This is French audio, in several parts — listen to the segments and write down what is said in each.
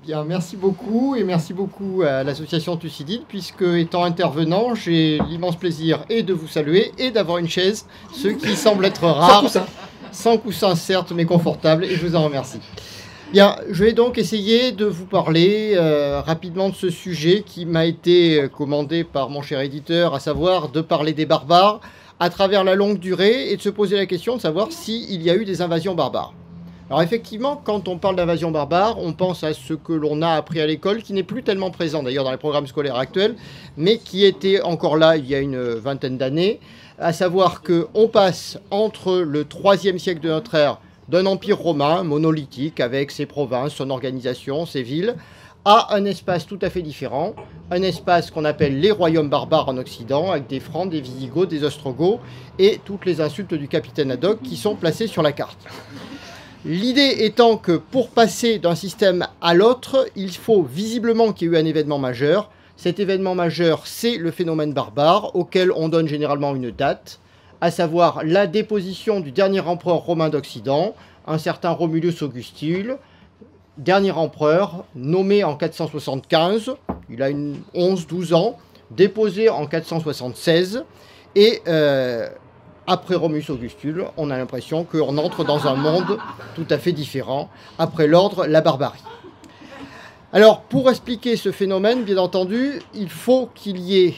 Bien, merci beaucoup et merci beaucoup à l'association Thucydide puisque, étant intervenant, j'ai l'immense plaisir et de vous saluer et d'avoir une chaise, ce qui semble être rare. Sans coussin, certes, mais confortable, et je vous en remercie. Bien, je vais donc essayer de vous parler rapidement de ce sujet qui m'a été commandé par mon cher éditeur, à savoir de parler des barbares à travers la longue durée et de se poser la question de savoir s'il y a eu des invasions barbares. Alors effectivement, quand on parle d'invasion barbare, on pense à ce que l'on a appris à l'école, qui n'est plus tellement présent d'ailleurs dans les programmes scolaires actuels, mais qui était encore là il y a une vingtaine d'années, à savoir qu'on passe entre le 3e siècle de notre ère d'un empire romain monolithique avec ses provinces, son organisation, ses villes, à un espace tout à fait différent, un espace qu'on appelle les royaumes barbares en Occident, avec des Francs, des Visigoths, des Ostrogoths et toutes les insultes du capitaine Haddock qui sont placées sur la carte. L'idée étant que pour passer d'un système à l'autre, il faut visiblement qu'il y ait eu un événement majeur. Cet événement majeur, c'est le phénomène barbare, auquel on donne généralement une date, à savoir la déposition du dernier empereur romain d'Occident, un certain Romulus Augustule, dernier empereur, nommé en 475, il a 11-12 ans, déposé en 476, et après Romulus Augustule, on a l'impression qu'on entre dans un monde tout à fait différent. Après l'ordre, la barbarie. Alors, pour expliquer ce phénomène, bien entendu, il faut qu'il y ait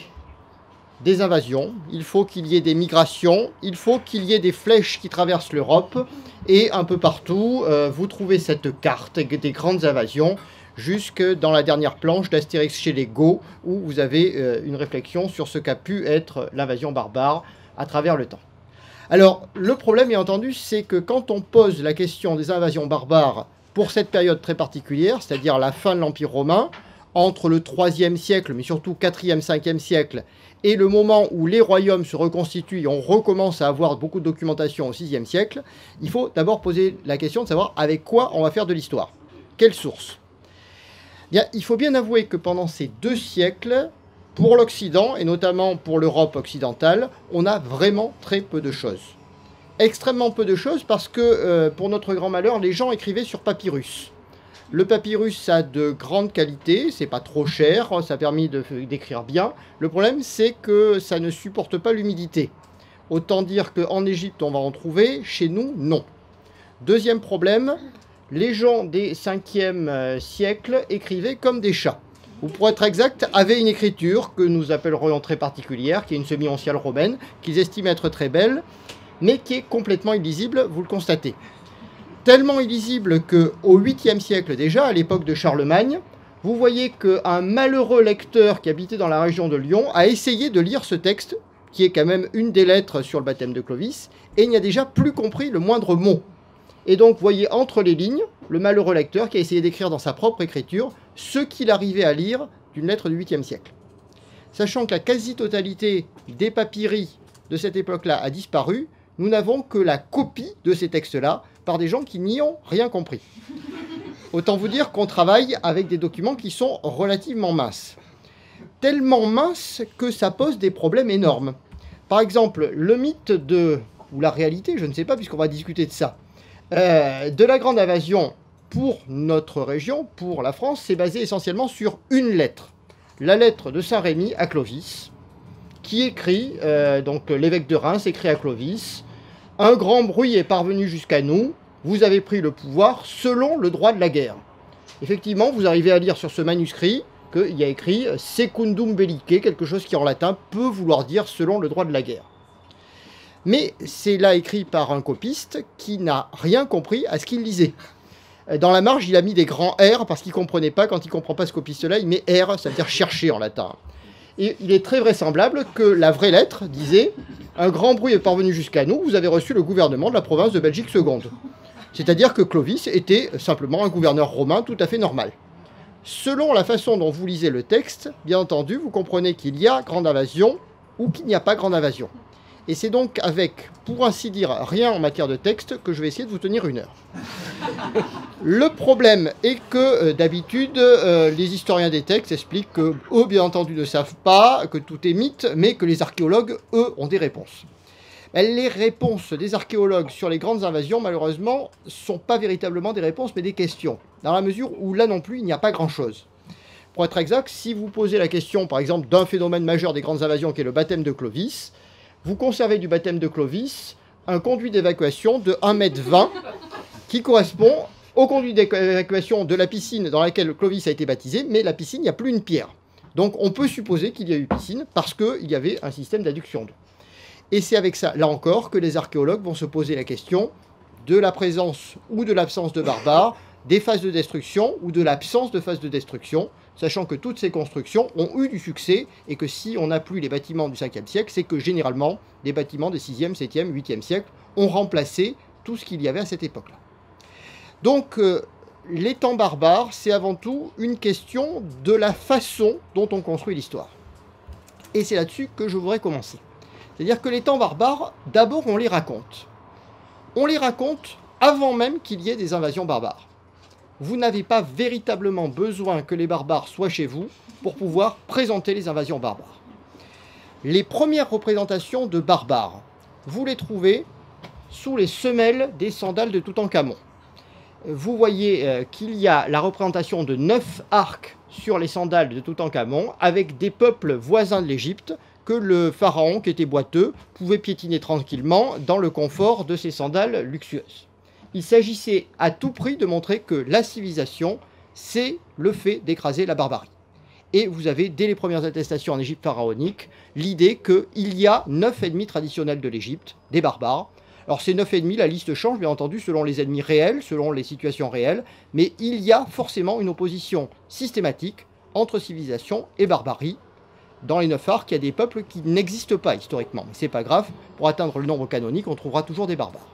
des invasions, il faut qu'il y ait des migrations, il faut qu'il y ait des flèches qui traversent l'Europe. Et un peu partout, vous trouvez cette carte des grandes invasions, jusque dans la dernière planche d'Astérix chez les Goths, où vous avez une réflexion sur ce qu'a pu être l'invasion barbare à travers le temps. Alors, le problème, bien entendu, c'est que quand on pose la question des invasions barbares pour cette période très particulière, c'est-à-dire la fin de l'Empire romain, entre le 3e siècle, mais surtout 4e, 5e siècle, et le moment où les royaumes se reconstituent et on recommence à avoir beaucoup de documentation au 6e siècle, il faut d'abord poser la question de savoir avec quoi on va faire de l'histoire. Quelle source? Bien, il faut bien avouer que pendant ces 2 siècles, pour l'Occident, et notamment pour l'Europe occidentale, on a vraiment très peu de choses. Extrêmement peu de choses parce que, pour notre grand malheur, les gens écrivaient sur papyrus. Le papyrus a de grandes qualités, c'est pas trop cher, ça a permis d'écrire bien. Le problème, c'est que ça ne supporte pas l'humidité. Autant dire qu'en Égypte, on va en trouver, chez nous, non. Deuxième problème, les gens des 5e siècles écrivaient comme des chats. Ou pour être exact, avaient une écriture que nous appellerions très particulière, qui est une semi-onciale romaine, qu'ils estiment être très belle, mais qui est complètement illisible, vous le constatez. Tellement illisible qu'au 8e siècle déjà, à l'époque de Charlemagne, vous voyez qu'un malheureux lecteur qui habitait dans la région de Lyon a essayé de lire ce texte, qui est quand même une des lettres sur le baptême de Clovis, et il n'y a déjà plus compris le moindre mot. Et donc, vous voyez entre les lignes, le malheureux lecteur qui a essayé d'écrire dans sa propre écriture ce qu'il arrivait à lire d'une lettre du 8e siècle. Sachant que la quasi-totalité des papyri de cette époque-là a disparu, nous n'avons que la copie de ces textes-là par des gens qui n'y ont rien compris. Autant vous dire qu'on travaille avec des documents qui sont relativement minces. Tellement minces que ça pose des problèmes énormes. Par exemple, le mythe ou la réalité, je ne sais pas, puisqu'on va discuter de ça, de la grande invasion pour notre région, pour la France, c'est basé essentiellement sur une lettre. La lettre de Saint-Rémy à Clovis, qui écrit, donc l'évêque de Reims écrit à Clovis, « Un grand bruit est parvenu jusqu'à nous, vous avez pris le pouvoir selon le droit de la guerre. » Effectivement, vous arrivez à lire sur ce manuscrit qu'il y a écrit « Secundum bellice », quelque chose qui en latin peut vouloir dire « selon le droit de la guerre ». Mais c'est là écrit par un copiste qui n'a rien compris à ce qu'il lisait. Dans la marge, il a mis des grands R parce qu'il ne comprenait pas. Quand il ne comprend pas ce copiste-là, il met R, ça veut dire chercher en latin. Et il est très vraisemblable que la vraie lettre disait « Un grand bruit est parvenu jusqu'à nous, vous avez reçu le gouvernement de la province de Belgique seconde. » C'est-à-dire que Clovis était simplement un gouverneur romain tout à fait normal. Selon la façon dont vous lisez le texte, bien entendu, vous comprenez qu'il y a grande invasion ou qu'il n'y a pas grande invasion. Et c'est donc avec, pour ainsi dire, rien en matière de texte que je vais essayer de vous tenir 1 heure. Le problème est que, d'habitude, les historiens des textes expliquent que, eux, bien entendu, ne savent pas, que tout est mythe, mais que les archéologues, eux, ont des réponses. Les réponses des archéologues sur les grandes invasions, malheureusement, ne sont pas véritablement des réponses, mais des questions. Dans la mesure où, là non plus, il n'y a pas grand-chose. Pour être exact, si vous posez la question, par exemple, d'un phénomène majeur des grandes invasions, qui est le baptême de Clovis, vous conservez du baptême de Clovis un conduit d'évacuation de 1,20 m, qui correspond au conduit d'évacuation de la piscine dans laquelle Clovis a été baptisé, mais la piscine, il n'y a plus une pierre. Donc on peut supposer qu'il y a eu piscine, parce qu'il y avait un système d'adduction d'eau. Et c'est avec ça, là encore, que les archéologues vont se poser la question de la présence ou de l'absence de barbares, des phases de destruction ou de l'absence de phases de destruction, sachant que toutes ces constructions ont eu du succès et que si on n'a plus les bâtiments du 5e siècle, c'est que généralement, les bâtiments des 6e, 7e, 8e siècle ont remplacé tout ce qu'il y avait à cette époque-là. Donc, les temps barbares, c'est avant tout une question de la façon dont on construit l'histoire. Et c'est là-dessus que je voudrais commencer. C'est-à-dire que les temps barbares, d'abord on les raconte. On les raconte avant même qu'il y ait des invasions barbares. Vous n'avez pas véritablement besoin que les barbares soient chez vous pour pouvoir présenter les invasions barbares. Les premières représentations de barbares, vous les trouvez sous les semelles des sandales de Toutankhamon. Vous voyez qu'il y a la représentation de 9 arcs sur les sandales de Toutankhamon avec des peuples voisins de l'Égypte que le pharaon, qui était boiteux, pouvait piétiner tranquillement dans le confort de ses sandales luxueuses. Il s'agissait à tout prix de montrer que la civilisation, c'est le fait d'écraser la barbarie. Et vous avez, dès les premières attestations en Égypte pharaonique, l'idée qu'il y a 9 ennemis traditionnels de l'Égypte, des barbares. Alors ces 9 ennemis, la liste change bien entendu selon les ennemis réels, selon les situations réelles, mais il y a forcément une opposition systématique entre civilisation et barbarie. Dans les 9 arcs, il y a des peuples qui n'existent pas historiquement, mais c'est pas grave, pour atteindre le nombre canonique, on trouvera toujours des barbares.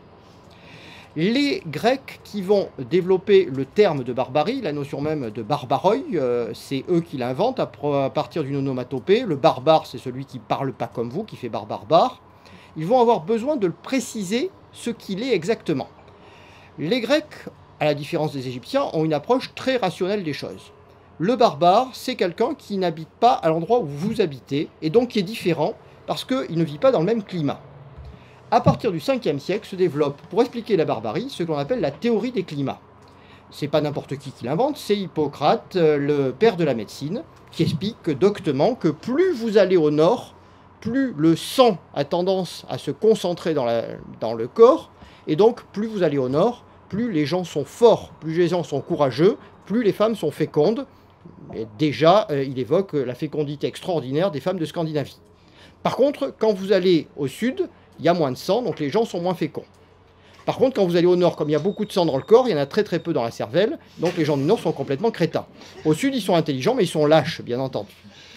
Les Grecs qui vont développer le terme de barbarie, la notion même de barbaroi, c'est eux qui l'inventent à partir d'une onomatopée. Le barbare, c'est celui qui parle pas comme vous, qui fait barbare. Ils vont avoir besoin de le préciser ce qu'il est exactement. Les Grecs, à la différence des Égyptiens, ont une approche très rationnelle des choses. Le barbare, c'est quelqu'un qui n'habite pas à l'endroit où vous habitez, et donc qui est différent, parce qu'il ne vit pas dans le même climat. À partir du 5e siècle se développe, pour expliquer la barbarie, ce qu'on appelle la théorie des climats. C'est pas n'importe qui l'invente, c'est Hippocrate, le père de la médecine, qui explique doctement que plus vous allez au nord, plus le sang a tendance à se concentrer dans le corps, et donc plus vous allez au nord, plus les gens sont forts, plus les gens sont courageux, plus les femmes sont fécondes. Et déjà, il évoque la fécondité extraordinaire des femmes de Scandinavie. Par contre, quand vous allez au sud, il y a moins de sang, donc les gens sont moins féconds. Par contre, quand vous allez au nord, comme il y a beaucoup de sang dans le corps, il y en a très très peu dans la cervelle, donc les gens du nord sont complètement crétins. Au sud, ils sont intelligents, mais ils sont lâches, bien entendu.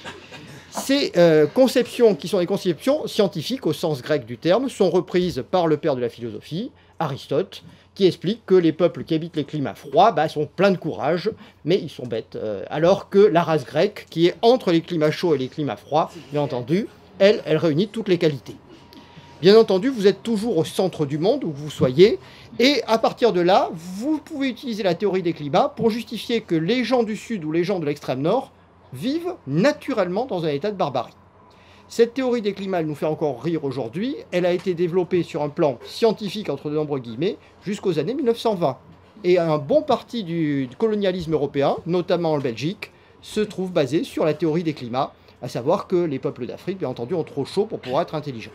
Ces conceptions, qui sont des conceptions scientifiques au sens grec du terme, sont reprises par le père de la philosophie, Aristote, qui explique que les peuples qui habitent les climats froids sont pleins de courage, mais ils sont bêtes. Alors que la race grecque, qui est entre les climats chauds et les climats froids, bien entendu, elle réunit toutes les qualités. Bien entendu, vous êtes toujours au centre du monde, où vous soyez, et à partir de là, vous pouvez utiliser la théorie des climats pour justifier que les gens du sud ou les gens de l'extrême nord vivent naturellement dans un état de barbarie. Cette théorie des climats, elle nous fait encore rire aujourd'hui. Elle a été développée sur un plan scientifique, entre de nombreux guillemets, jusqu'aux années 1920. Et un bon parti du colonialisme européen, notamment en Belgique, se trouve basé sur la théorie des climats, à savoir que les peuples d'Afrique, bien entendu, ont trop chaud pour pouvoir être intelligents.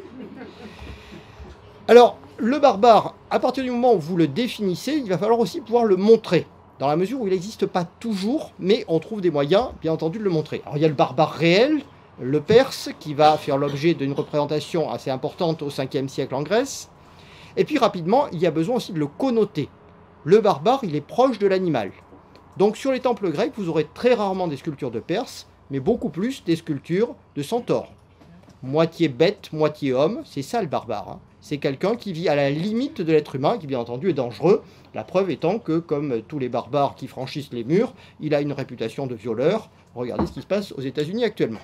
Alors, le barbare, à partir du moment où vous le définissez, il va falloir aussi pouvoir le montrer, dans la mesure où il n'existe pas toujours, mais on trouve des moyens, bien entendu, de le montrer. Alors, il y a le barbare réel, le Perse, qui va faire l'objet d'une représentation assez importante au 5e siècle en Grèce. Et puis rapidement, il y a besoin aussi de le connoter. Le barbare, il est proche de l'animal. Donc sur les temples grecs, vous aurez très rarement des sculptures de Perse, mais beaucoup plus des sculptures de centaures. Moitié bête, moitié homme, c'est ça le barbare. C'est quelqu'un qui vit à la limite de l'être humain, qui bien entendu est dangereux. La preuve étant que, comme tous les barbares qui franchissent les murs, il a une réputation de violeur. Regardez ce qui se passe aux États-Unis actuellement.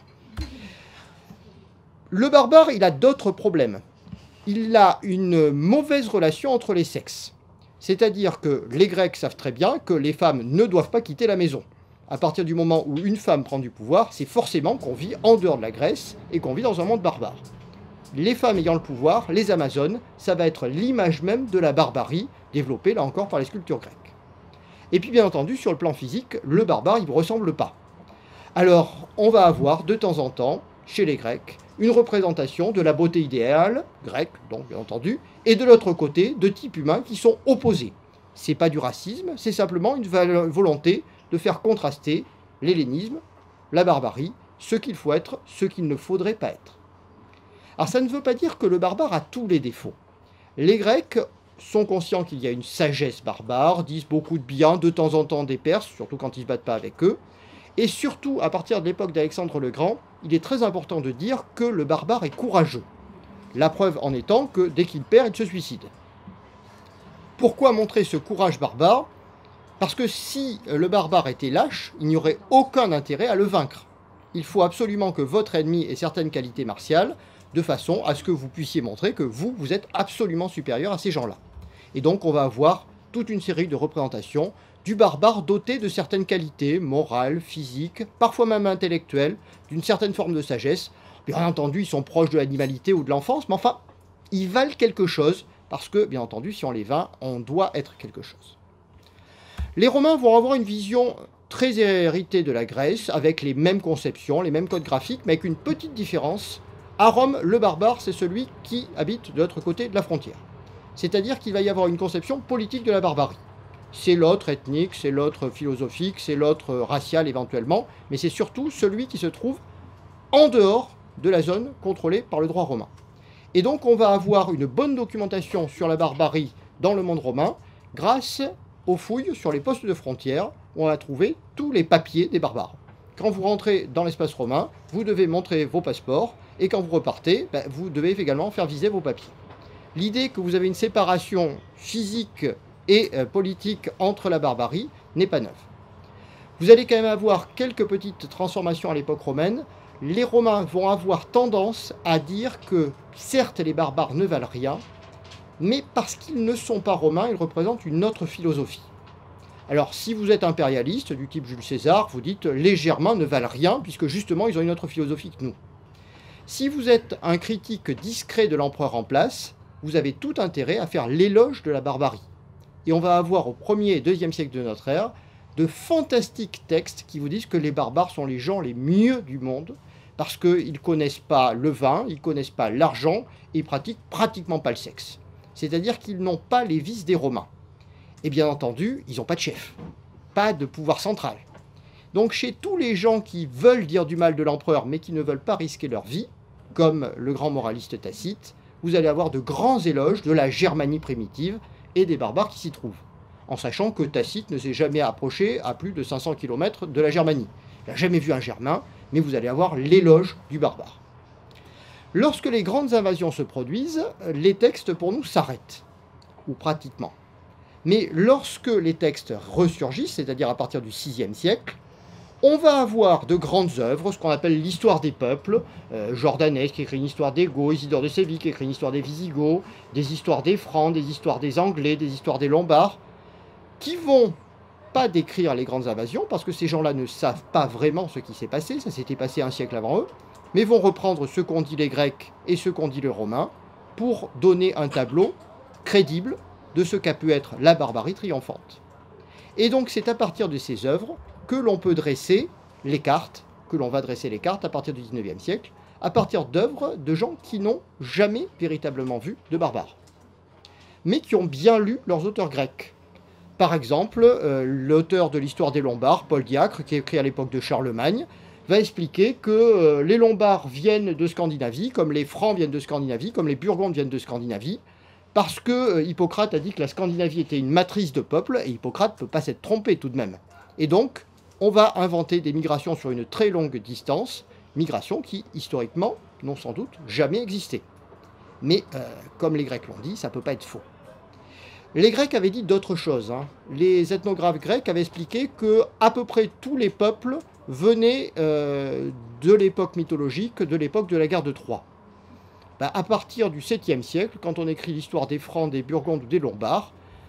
Le barbare, il a d'autres problèmes. Il a une mauvaise relation entre les sexes. C'est-à-dire que les Grecs savent très bien que les femmes ne doivent pas quitter la maison. À partir du moment où une femme prend du pouvoir, c'est forcément qu'on vit en dehors de la Grèce et qu'on vit dans un monde barbare. les femmes ayant le pouvoir, les Amazones, ça va être l'image même de la barbarie, développée là encore par les sculptures grecques. Et puis bien entendu, sur le plan physique, le barbare, il ne vous ressemble pas. Alors, on va avoir de temps en temps, chez les Grecs, une représentation de la beauté idéale, grecque donc bien entendu, et de l'autre côté, de types humains qui sont opposés. C'est pas du racisme, c'est simplement une volonté de faire contraster l'hellénisme, la barbarie, ce qu'il faut être, ce qu'il ne faudrait pas être. Alors ça ne veut pas dire que le barbare a tous les défauts. Les Grecs sont conscients qu'il y a une sagesse barbare, disent beaucoup de bien de temps en temps des Perses, surtout quand ils ne se battent pas avec eux. Et surtout, à partir de l'époque d'Alexandre le Grand, il est très important de dire que le barbare est courageux. La preuve en étant que dès qu'il perd, il se suicide. Pourquoi montrer ce courage barbare? Parce que si le barbare était lâche, il n'y aurait aucun intérêt à le vaincre. Il faut absolument que votre ennemi ait certaines qualités martiales, de façon à ce que vous puissiez montrer que vous êtes absolument supérieur à ces gens-là. Et donc on va avoir toute une série de représentations du barbare doté de certaines qualités morales, physiques, parfois même intellectuelles, d'une certaine forme de sagesse. Bien entendu, ils sont proches de l'animalité ou de l'enfance, mais enfin, ils valent quelque chose, parce que, bien entendu, si on les vainc, on doit être quelque chose. Les Romains vont avoir une vision très héritée de la Grèce, avec les mêmes conceptions, les mêmes codes graphiques, mais avec une petite différence. À Rome, le barbare, c'est celui qui habite de l'autre côté de la frontière. C'est-à-dire qu'il va y avoir une conception politique de la barbarie. C'est l'autre ethnique, c'est l'autre philosophique, c'est l'autre racial éventuellement, mais c'est surtout celui qui se trouve en dehors de la zone contrôlée par le droit romain. Et donc on va avoir une bonne documentation sur la barbarie dans le monde romain grâce aux fouilles sur les postes de frontières où on va trouver tous les papiers des barbares. Quand vous rentrez dans l'espace romain, vous devez montrer vos passeports, et quand vous repartez, vous devez également faire viser vos papiers. L'idée que vous avez une séparation physique et politique entre la barbarie n'est pas neuve. Vous allez quand même avoir quelques petites transformations à l'époque romaine. Les Romains vont avoir tendance à dire que, certes, les barbares ne valent rien, mais parce qu'ils ne sont pas romains, ils représentent une autre philosophie. Alors, si vous êtes impérialiste, du type Jules César, vous dites « les Germains ne valent rien, puisque justement, ils ont une autre philosophie que nous ». Si vous êtes un critique discret de l'empereur en place, vous avez tout intérêt à faire l'éloge de la barbarie. Et on va avoir au 1er et 2e siècle de notre ère de fantastiques textes qui vous disent que les barbares sont les gens les mieux du monde parce qu'ils ne connaissent pas le vin, ils ne connaissent pas l'argent et ils pratiquent pratiquement pas le sexe. C'est-à-dire qu'ils n'ont pas les vices des Romains. Et bien entendu, ils n'ont pas de chef, pas de pouvoir central. Donc chez tous les gens qui veulent dire du mal de l'empereur mais qui ne veulent pas risquer leur vie, comme le grand moraliste Tacite, vous allez avoir de grands éloges de la Germanie primitive et des barbares qui s'y trouvent, en sachant que Tacite ne s'est jamais approché à plus de 500 km de la Germanie. Il n'a jamais vu un Germain, mais vous allez avoir l'éloge du barbare. Lorsque les grandes invasions se produisent, les textes pour nous s'arrêtent, ou pratiquement. Mais lorsque les textes ressurgissent, c'est-à-dire à partir du VIe siècle, on va avoir de grandes œuvres, ce qu'on appelle l'histoire des peuples, Jordanès qui écrit une histoire des Goths, Isidore de Séville qui écrit une histoire des Visigoths, des histoires des Francs, des histoires des Anglais, des histoires des Lombards, qui vont pas décrire les grandes invasions, parce que ces gens-là ne savent pas vraiment ce qui s'est passé, ça s'était passé un siècle avant eux, mais vont reprendre ce qu'ont dit les Grecs et ce qu'ont dit les Romains, pour donner un tableau crédible de ce qu'a pu être la barbarie triomphante. Et donc c'est à partir de ces œuvres que l'on peut dresser les cartes, que l'on va dresser les cartes à partir du XIXe siècle, à partir d'œuvres de gens qui n'ont jamais véritablement vu de barbares, mais qui ont bien lu leurs auteurs grecs. Par exemple, l'auteur de l'histoire des Lombards, Paul Diacre, qui a écrit à l'époque de Charlemagne, va expliquer que les Lombards viennent de Scandinavie, comme les Francs viennent de Scandinavie, comme les Burgondes viennent de Scandinavie, parce que Hippocrate a dit que la Scandinavie était une matrice de peuples, et Hippocrate ne peut pas s'être trompé tout de même. Et donc, on va inventer des migrations sur une très longue distance, migrations qui, historiquement, n'ont sans doute jamais existé. Mais, comme les Grecs l'ont dit, ça ne peut pas être faux. Les Grecs avaient dit d'autres choses. Les ethnographes grecs avaient expliqué que à peu près tous les peuples venaient de l'époque mythologique, de l'époque de la guerre de Troie. À partir du 7e siècle, quand on écrit l'histoire des Francs, des Burgondes ou des Lombards,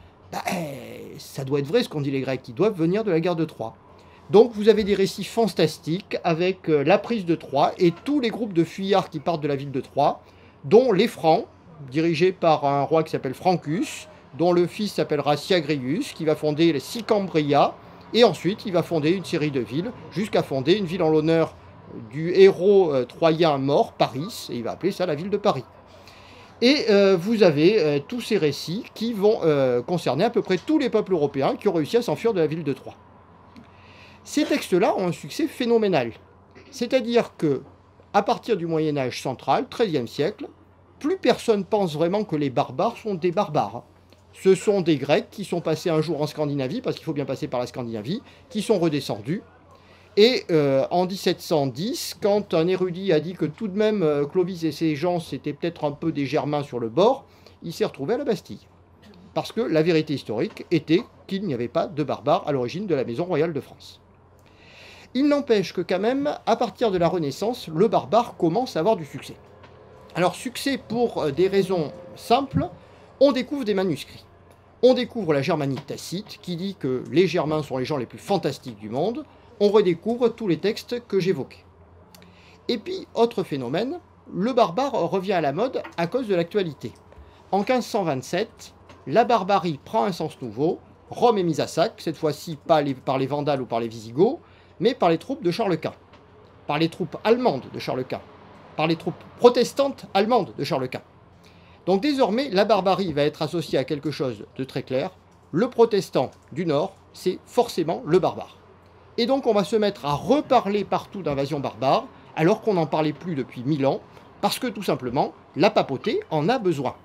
ça doit être vrai ce qu'ont dit les Grecs, ils doivent venir de la guerre de Troie. Donc vous avez des récits fantastiques avec la prise de Troie et tous les groupes de fuyards qui partent de la ville de Troie, dont les Francs, dirigés par un roi qui s'appelle Francus, dont le fils s'appellera Syagrius, qui va fonder les Sicambria, et ensuite il va fonder une série de villes, jusqu'à fonder une ville en l'honneur du héros troyen mort, Paris, et il va appeler ça la ville de Paris. Et vous avez tous ces récits qui vont concerner à peu près tous les peuples européens qui ont réussi à s'enfuir de la ville de Troie. Ces textes-là ont un succès phénoménal. C'est-à-dire que, à partir du Moyen-Âge central, XIIIe siècle, plus personne pense vraiment que les barbares sont des barbares. Ce sont des Grecs qui sont passés un jour en Scandinavie, parce qu'il faut bien passer par la Scandinavie, qui sont redescendus. Et en 1710, quand un érudit a dit que tout de même Clovis et ses gens c'était peut-être un peu des Germains sur le bord, il s'est retrouvé à la Bastille. Parce que la vérité historique était qu'il n'y avait pas de barbares à l'origine de la Maison royale de France. Il n'empêche que quand même, à partir de la Renaissance, le barbare commence à avoir du succès. Alors succès pour des raisons simples, on découvre des manuscrits. On découvre la Germanie de Tacite, qui dit que les Germains sont les gens les plus fantastiques du monde. On redécouvre tous les textes que j'évoquais. Et puis, autre phénomène, le barbare revient à la mode à cause de l'actualité. En 1527, la barbarie prend un sens nouveau, Rome est mise à sac, cette fois-ci pas par les Vandales ou par les Visigoths, mais par les troupes de Charles Quint, par les troupes allemandes de Charles Quint, par les troupes protestantes allemandes de Charles Quint. Donc désormais, la barbarie va être associée à quelque chose de très clair. Le protestant du Nord, c'est forcément le barbare. Et donc on va se mettre à reparler partout d'invasion barbare, alors qu'on n'en parlait plus depuis 1000 ans, parce que tout simplement, la papauté en a besoin.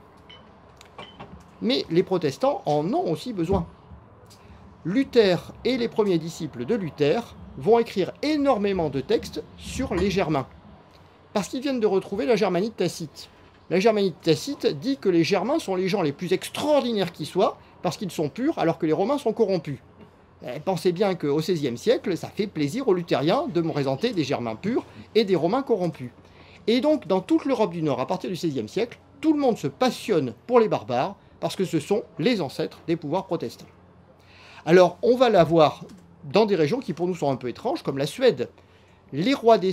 Mais les protestants en ont aussi besoin. Luther et les premiers disciples de Luther vont écrire énormément de textes sur les Germains, parce qu'ils viennent de retrouver la Germanie de Tacite. La Germanie de Tacite dit que les Germains sont les gens les plus extraordinaires qui soient, parce qu'ils sont purs, alors que les Romains sont corrompus. Pensez bien qu'au XVIe siècle, ça fait plaisir aux luthériens de me présenter des Germains purs et des Romains corrompus. Et donc, dans toute l'Europe du Nord, à partir du XVIe siècle, tout le monde se passionne pour les barbares, parce que ce sont les ancêtres des pouvoirs protestants. Alors, on va l'avoir dans des régions qui pour nous sont un peu étranges, comme la Suède. Les rois de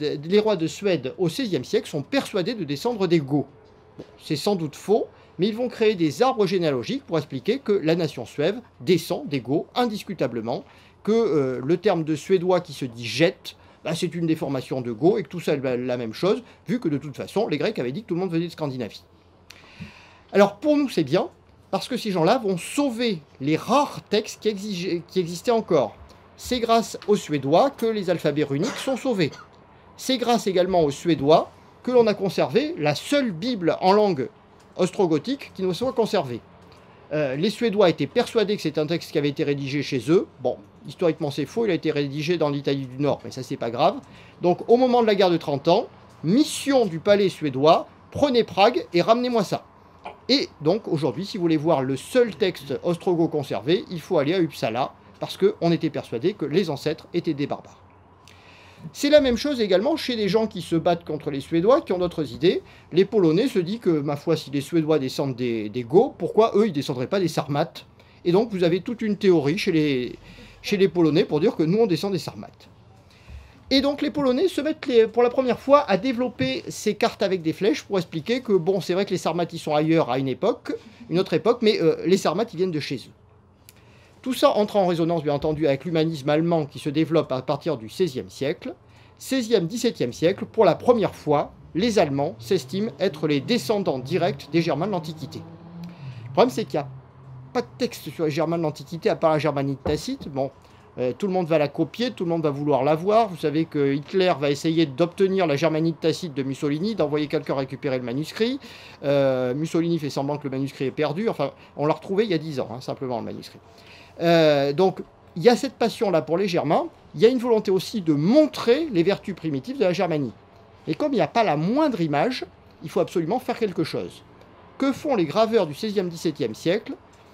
Suède au XVIe siècle sont persuadés de descendre des Goths. Bon, c'est sans doute faux, mais ils vont créer des arbres généalogiques pour expliquer que la nation suève descend des Goths indiscutablement, que le terme de suédois qui se dit jette, c'est une déformation de Goths, et que tout ça est la même chose, vu que de toute façon, les Grecs avaient dit que tout le monde venait de Scandinavie. Alors pour nous, c'est bien, parce que ces gens-là vont sauver les rares textes qui existaient encore. C'est grâce aux Suédois que les alphabets runiques sont sauvés. C'est grâce également aux Suédois que l'on a conservé la seule Bible en langue ostrogothique qui nous soit conservée. Les Suédois étaient persuadés que c'est un texte qui avait été rédigé chez eux. Bon, historiquement c'est faux, il a été rédigé dans l'Italie du Nord, mais ça c'est pas grave. Donc au moment de la guerre de 30 ans, mission du palais suédois, prenez Prague et ramenez-moi ça. Et donc aujourd'hui, si vous voulez voir le seul texte ostrogoth conservé, il faut aller à Uppsala, parce qu'on était persuadé que les ancêtres étaient des barbares. C'est la même chose également chez les gens qui se battent contre les Suédois, qui ont d'autres idées. Les Polonais se disent que, ma foi, si les Suédois descendent des Goths, pourquoi eux, ils ne descendraient pas des Sarmates? Et donc, vous avez toute une théorie chez les Polonais pour dire que nous, on descend des Sarmates. Et donc, les Polonais se mettent pour la première fois à développer ces cartes avec des flèches pour expliquer que, bon, c'est vrai que les Sarmates, ils sont ailleurs à une autre époque, mais les Sarmates, ils viennent de chez eux. Tout ça entre en résonance, bien entendu, avec l'humanisme allemand qui se développe à partir du XVIe siècle. XVIe, XVIIe siècle, pour la première fois, les Allemands s'estiment être les descendants directs des Germains de l'Antiquité. Le problème, c'est qu'il n'y a pas de texte sur les Germains de l'Antiquité, à part la Germanie de Tacite. Bon, tout le monde va la copier, tout le monde va vouloir la voir. Vous savez que Hitler va essayer d'obtenir la Germanie de Tacite de Mussolini, d'envoyer quelqu'un récupérer le manuscrit. Mussolini fait semblant que le manuscrit est perdu. Enfin, on l'a retrouvé il y a 10 ans, simplement, le manuscrit. Donc, il y a cette passion-là pour les Germains. Il y a une volonté aussi de montrer les vertus primitives de la Germanie. Et comme il n'y a pas la moindre image, il faut absolument faire quelque chose. Que font les graveurs du XVIe, XVIIe siècle?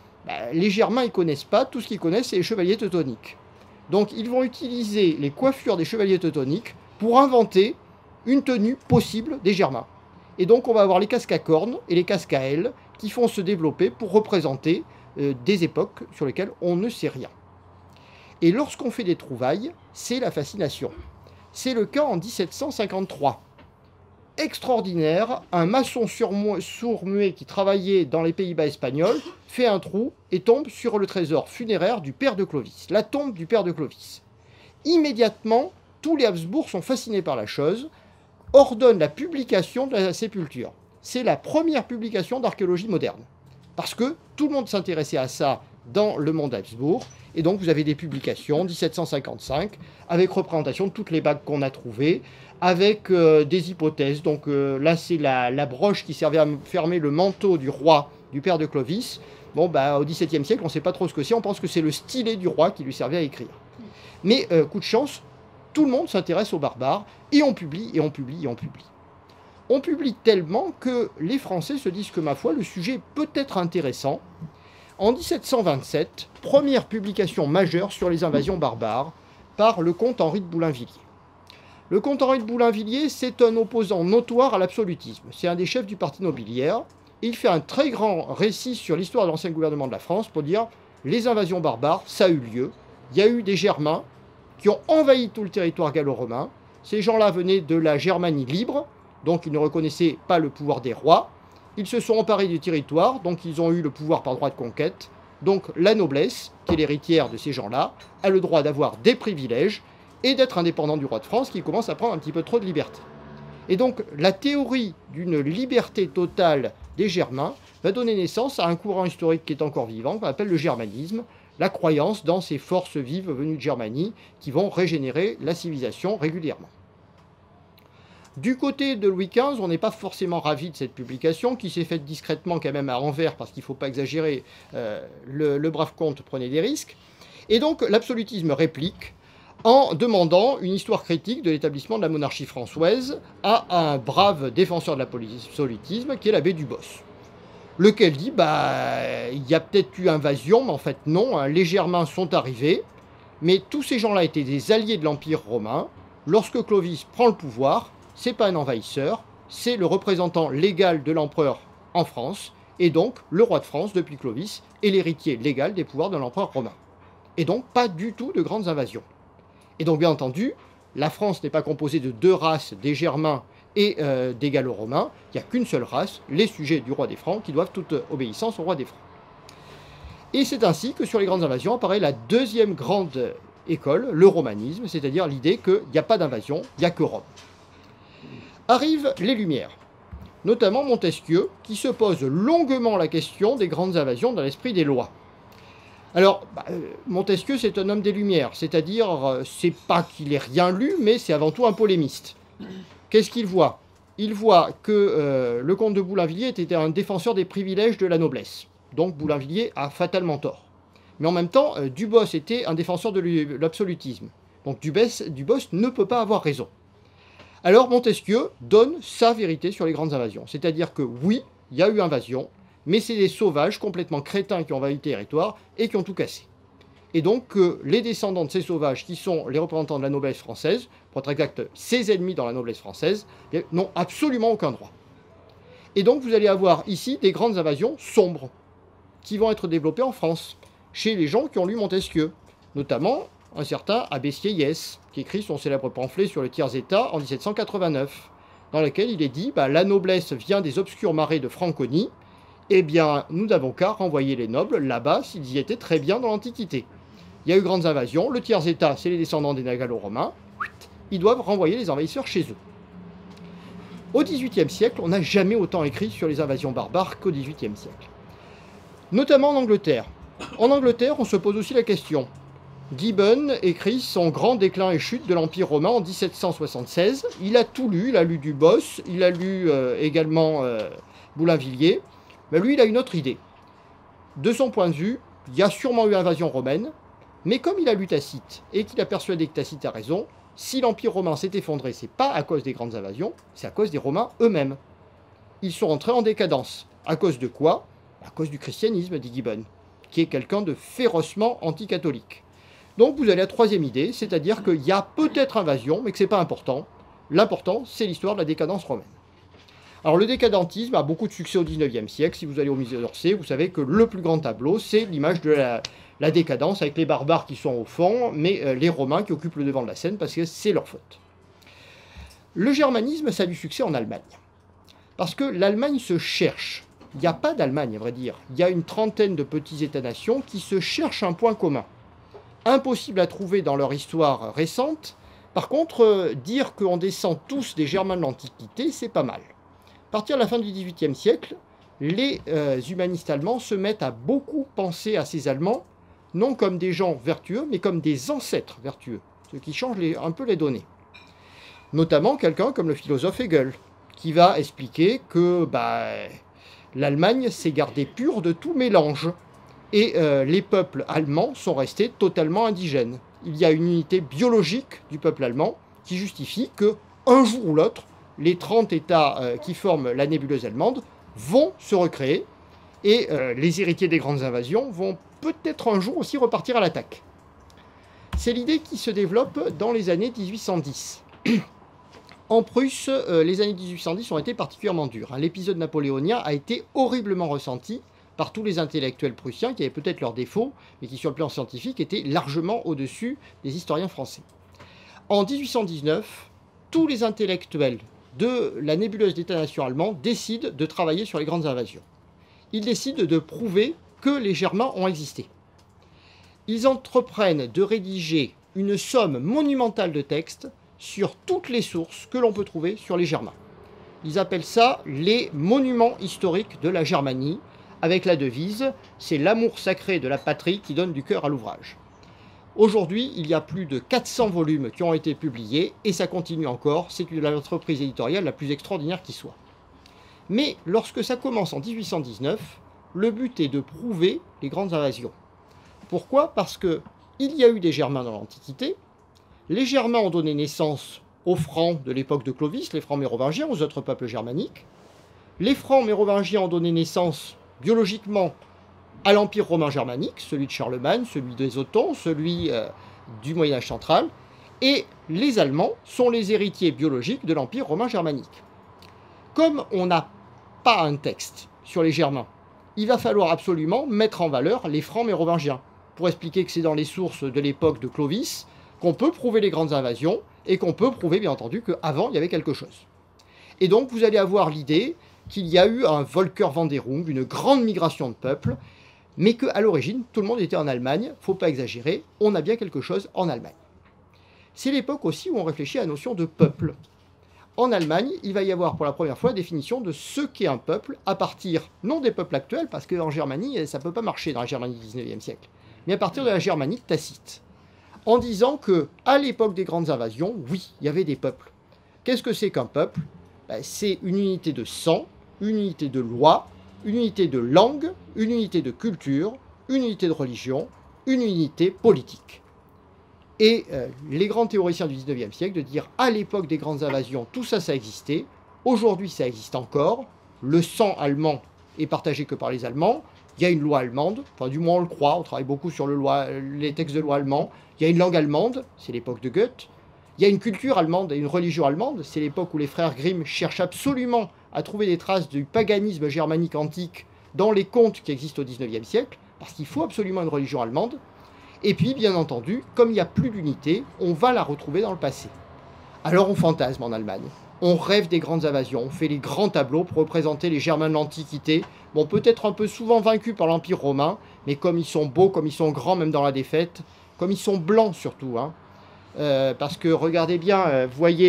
Les Germains, ils ne connaissent pas. Tout ce qu'ils connaissent, c'est les chevaliers teutoniques. Donc, ils vont utiliser les coiffures des chevaliers teutoniques pour inventer une tenue possible des Germains. Et donc, on va avoir les casques à cornes et les casques à ailes qui vont se développer pour représenter des époques sur lesquelles on ne sait rien. Et lorsqu'on fait des trouvailles, c'est la fascination. C'est le cas en 1753. extraordinaire. Un maçon sourd-muet qui travaillait dans les Pays-Bas espagnols fait un trou et tombe sur le trésor funéraire du père de Clovis, la tombe du père de Clovis. Immédiatement, tous les Habsbourg sont fascinés par la chose, ordonnent la publication de la sépulture. C'est la première publication d'archéologie moderne. Parce que tout le monde s'intéressait à ça dans le monde Habsbourg. Et donc vous avez des publications, 1755, avec représentation de toutes les bagues qu'on a trouvées, avec des hypothèses. Donc là, c'est la broche qui servait à fermer le manteau du roi, du père de Clovis. Bon, bah, au XVIIe siècle, on ne sait pas trop ce que c'est. On pense que c'est le stylet du roi qui lui servait à écrire. Mais coup de chance, tout le monde s'intéresse aux barbares, et on publie, et on publie, et on publie. On publie tellement que les Français se disent que, ma foi, le sujet peut être intéressant. En 1727, première publication majeure sur les invasions barbares par le comte Henri de Boulainvilliers. Le comte Henri de Boulainvilliers, c'est un opposant notoire à l'absolutisme. C'est un des chefs du parti nobiliaire. Il fait un très grand récit sur l'histoire de l'ancien gouvernement de la France pour dire les invasions barbares, ça a eu lieu. Il y a eu des Germains qui ont envahi tout le territoire gallo-romain. Ces gens-là venaient de la Germanie libre, donc ils ne reconnaissaient pas le pouvoir des rois. Ils se sont emparés du territoire, donc ils ont eu le pouvoir par droit de conquête. Donc la noblesse, qui est l'héritière de ces gens-là, a le droit d'avoir des privilèges et d'être indépendant du roi de France, qui commence à prendre un petit peu trop de liberté. Et donc la théorie d'une liberté totale des Germains va donner naissance à un courant historique qui est encore vivant, qu'on appelle le germanisme, la croyance dans ces forces vives venues de Germanie qui vont régénérer la civilisation régulièrement. Du côté de Louis XV, on n'est pas forcément ravi de cette publication, qui s'est faite discrètement quand même à Anvers, parce qu'il ne faut pas exagérer, le brave comte prenait des risques. Et donc l'absolutisme réplique en demandant une histoire critique de l'établissement de la monarchie française à un brave défenseur de l'absolutisme, qui est l'abbé Dubos. Lequel dit, il y a peut-être eu invasion, mais en fait non, hein, les Germains sont arrivés, mais tous ces gens-là étaient des alliés de l'Empire romain. Lorsque Clovis prend le pouvoir, c'est pas un envahisseur, c'est le représentant légal de l'empereur en France, et donc le roi de France depuis Clovis est l'héritier légal des pouvoirs de l'empereur romain. Et donc pas du tout de grandes invasions. Et donc bien entendu, la France n'est pas composée de deux races, des Germains et des Gallo-Romains, il n'y a qu'une seule race, les sujets du roi des Francs, qui doivent toute obéissance au roi des Francs. Et c'est ainsi que sur les grandes invasions apparaît la deuxième grande école, le romanisme, c'est-à-dire l'idée qu'il n'y a pas d'invasion, il n'y a que Rome. Arrivent les Lumières, notamment Montesquieu, qui se pose longuement la question des grandes invasions dans l'esprit des lois. Alors, Montesquieu, c'est un homme des Lumières, c'est-à-dire, c'est pas qu'il ait rien lu, mais c'est avant tout un polémiste. Qu'est-ce qu'il voit? Il voit que le comte de Boulainvilliers était un défenseur des privilèges de la noblesse. Donc Boulainvilliers a fatalement tort. Mais en même temps, Dubos était un défenseur de l'absolutisme. Donc Dubos ne peut pas avoir raison. Alors Montesquieu donne sa vérité sur les grandes invasions. C'est-à-dire que oui, il y a eu invasion, mais c'est des sauvages complètement crétins qui ont envahi le territoire et qui ont tout cassé. Et donc les descendants de ces sauvages, qui sont les représentants de la noblesse française, pour être exact, ses ennemis dans la noblesse française, n'ont absolument aucun droit. Et donc vous allez avoir ici des grandes invasions sombres, qui vont être développées en France, chez les gens qui ont lu Montesquieu, notamment un certain Abbé Sieyès, qui écrit son célèbre pamphlet sur le tiers-état en 1789, dans lequel il est dit la noblesse vient des obscurs marais de Franconie, eh bien, nous n'avons qu'à renvoyer les nobles là-bas s'ils y étaient très bien dans l'Antiquité. Il y a eu grandes invasions, le tiers-état, c'est les descendants des Gallo-Romains, ils doivent renvoyer les envahisseurs chez eux. Au XVIIIe siècle, on n'a jamais autant écrit sur les invasions barbares qu'au XVIIIe siècle. Notamment en Angleterre. En Angleterre, on se pose aussi la question. Gibbon écrit son grand déclin et chute de l'Empire romain en 1776. Il a tout lu, il a lu Dubos, il a lu également Boulainvilliers. Mais lui, il a une autre idée. De son point de vue, il y a sûrement eu invasion romaine, mais comme il a lu Tacite et qu'il a persuadé que Tacite a raison, si l'Empire romain s'est effondré, c'est pas à cause des grandes invasions, c'est à cause des Romains eux-mêmes. Ils sont entrés en décadence. À cause de quoi? À cause du christianisme, dit Gibbon, qui est quelqu'un de férocement anticatholique. Donc vous avez la troisième idée, c'est-à-dire qu'il y a peut-être invasion, mais que c'est pas important. L'important, c'est l'histoire de la décadence romaine. Alors le décadentisme a beaucoup de succès au XIXe siècle. Si vous allez au musée d'Orsay, vous savez que le plus grand tableau, c'est l'image de la décadence, avec les barbares qui sont au fond, mais les Romains qui occupent le devant de la scène parce que c'est leur faute. Le germanisme, ça a du succès en Allemagne. Parce que l'Allemagne se cherche. Il n'y a pas d'Allemagne, à vrai dire. Il y a une trentaine de petits États-nations qui se cherchent un point commun. Impossible à trouver dans leur histoire récente. Par contre, dire qu'on descend tous des Germains de l'Antiquité, c'est pas mal. À partir de la fin du XVIIIe siècle, les humanistes allemands se mettent à beaucoup penser à ces Allemands, non comme des gens vertueux, mais comme des ancêtres vertueux, ce qui change un peu les données. Notamment quelqu'un comme le philosophe Hegel, qui va expliquer que l'Allemagne s'est gardée pure de tout mélange, et les peuples allemands sont restés totalement indigènes. Il y a une unité biologique du peuple allemand qui justifie que, un jour ou l'autre, les 30 États qui forment la nébuleuse allemande vont se recréer, et les héritiers des grandes invasions vont peut-être un jour aussi repartir à l'attaque. C'est l'idée qui se développe dans les années 1810. En Prusse, les années 1810 ont été particulièrement dures. L'épisode napoléonien a été horriblement ressenti par tous les intellectuels prussiens qui avaient peut-être leurs défauts, mais qui sur le plan scientifique étaient largement au-dessus des historiens français. En 1819, tous les intellectuels de la nébuleuse d'État-nation allemand décident de travailler sur les grandes invasions. Ils décident de prouver que les Germains ont existé. Ils entreprennent de rédiger une somme monumentale de textes sur toutes les sources que l'on peut trouver sur les Germains. Ils appellent ça les monuments historiques de la Germanie, avec la devise « c'est l'amour sacré de la patrie qui donne du cœur à l'ouvrage ». Aujourd'hui, il y a plus de 400 volumes qui ont été publiés, et ça continue encore, c'est l'entreprise éditoriale la plus extraordinaire qui soit. Mais lorsque ça commence en 1819, le but est de prouver les grandes invasions. Pourquoi ? Parce qu'il y a eu des Germains dans l'Antiquité. Les Germains ont donné naissance aux Francs de l'époque de Clovis, les Francs mérovingiens, aux autres peuples germaniques. Les Francs mérovingiens ont donné naissance biologiquement à l'Empire romain germanique, celui de Charlemagne, celui des Othons, celui du Moyen-Âge central. Et les Allemands sont les héritiers biologiques de l'Empire romain germanique. Comme on n'a pas un texte sur les Germains, il va falloir absolument mettre en valeur les Francs mérovingiens, pour expliquer que c'est dans les sources de l'époque de Clovis qu'on peut prouver les grandes invasions, et qu'on peut prouver, bien entendu, qu'avant, il y avait quelque chose. Et donc, vous allez avoir l'idée qu'il y a eu un Volkerwanderung, une grande migration de peuples, mais qu'à l'origine, tout le monde était en Allemagne, il ne faut pas exagérer, on a bien quelque chose en Allemagne. C'est l'époque aussi où on réfléchit à la notion de peuple. En Allemagne, il va y avoir pour la première fois la définition de ce qu'est un peuple, à partir, non des peuples actuels, parce qu'en Germanie, ça ne peut pas marcher dans la Germanie du 19e siècle, mais à partir de la Germanie Tacite, en disant qu'à l'époque des grandes invasions, oui, il y avait des peuples. Qu'est-ce que c'est qu'un peuple ? C'est une unité de sang, une unité de loi, une unité de langue, une unité de culture, une unité de religion, une unité politique. Et les grands théoriciens du 19e siècle de dire à l'époque des grandes invasions, tout ça, ça existait. Aujourd'hui, ça existe encore. Le sang allemand est partagé que par les Allemands. Il y a une loi allemande, enfin du moins on le croit, on travaille beaucoup sur les textes de loi allemands. Il y a une langue allemande, c'est l'époque de Goethe. Il y a une culture allemande et une religion allemande, c'est l'époque où les frères Grimm cherchent absolument à trouver des traces du paganisme germanique antique dans les contes qui existent au 19e siècle, parce qu'il faut absolument une religion allemande. Et puis, bien entendu, comme il n'y a plus d'unité, on va la retrouver dans le passé. Alors on fantasme en Allemagne. On rêve des grandes invasions, on fait les grands tableaux pour représenter les Germains de l'Antiquité. Bon, peut-être un peu souvent vaincus par l'Empire romain, mais comme ils sont beaux, comme ils sont grands même dans la défaite, comme ils sont blancs surtout. Parce que regardez bien, voyez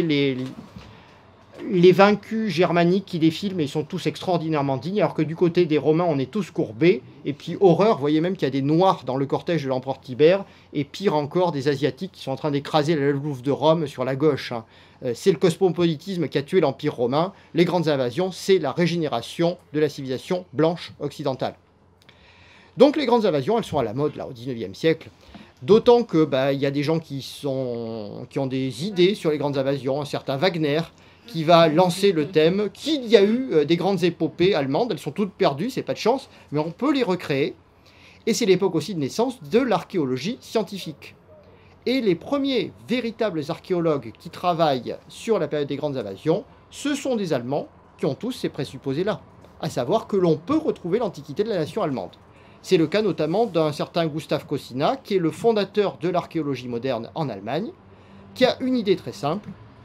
les vaincus germaniques qui défilent, mais ils sont tous extraordinairement dignes, alors que du côté des Romains, on est tous courbés. Et puis, horreur, vous voyez même qu'il y a des Noirs dans le cortège de l'empereur Tibère, et pire encore, des Asiatiques qui sont en train d'écraser la Louvre de Rome sur la gauche. C'est le cosmopolitisme qui a tué l'Empire romain. Les grandes invasions, c'est la régénération de la civilisation blanche occidentale. Donc les grandes invasions, elles sont à la mode là au 19e siècle. D'autant que il y a des gens qui ont des idées sur les grandes invasions, un certain Wagner, qui va lancer le thème qu'il y a eu des grandes épopées allemandes, elles sont toutes perdues, c'est pas de chance, mais on peut les recréer. Et c'est l'époque aussi de naissance de l'archéologie scientifique. Et les premiers véritables archéologues qui travaillent sur la période des grandes invasions, ce sont des Allemands qui ont tous ces présupposés-là, à savoir que l'on peut retrouver l'antiquité de la nation allemande. C'est le cas notamment d'un certain Gustav Kosina, qui est le fondateur de l'archéologie moderne en Allemagne, qui a une idée très simple.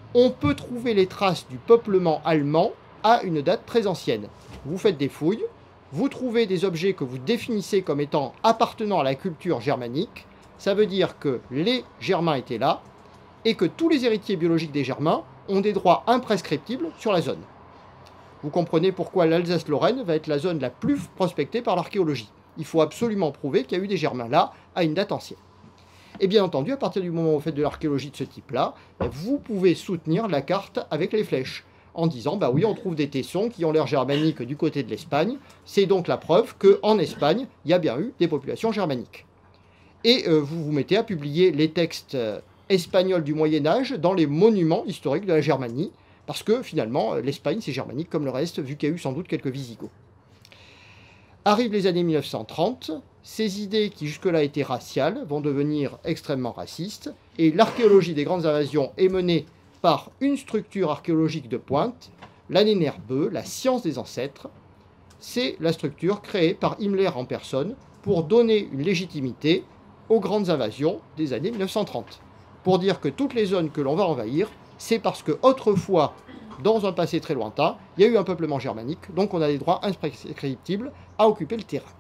on peut trouver les traces du peuplement allemand à une date très ancienne. Vous faites des fouilles, vous trouvez des objets que vous définissez comme étant appartenant à la culture germanique, ça veut dire que les Germains étaient là, et que tous les héritiers biologiques des Germains ont des droits imprescriptibles sur la zone. Vous comprenez pourquoi l'Alsace-Lorraine va être la zone la plus prospectée par l'archéologie. Il faut absolument prouver qu'il y a eu des Germains là, à une date ancienne. Et bien entendu, à partir du moment où vous faites de l'archéologie de ce type-là, vous pouvez soutenir la carte avec les flèches, en disant, bah oui, on trouve des tessons qui ont l'air germaniques du côté de l'Espagne, c'est donc la preuve qu'en Espagne, il y a bien eu des populations germaniques. Et vous vous mettez à publier les textes espagnols du Moyen-Âge dans les monuments historiques de la Germanie, parce que finalement, l'Espagne, c'est germanique comme le reste, vu qu'il y a eu sans doute quelques Visigoths. Arrivent les années 1930, ces idées qui jusque-là étaient raciales vont devenir extrêmement racistes, et l'archéologie des grandes invasions est menée par une structure archéologique de pointe, l'Annénerbeu, la science des ancêtres. C'est la structure créée par Himmler en personne pour donner une légitimité aux grandes invasions des années 1930. Pour dire que toutes les zones que l'on va envahir, c'est parce que autrefois, dans un passé très lointain, il y a eu un peuplement germanique, donc on a des droits imprescriptibles à occuper le terrain.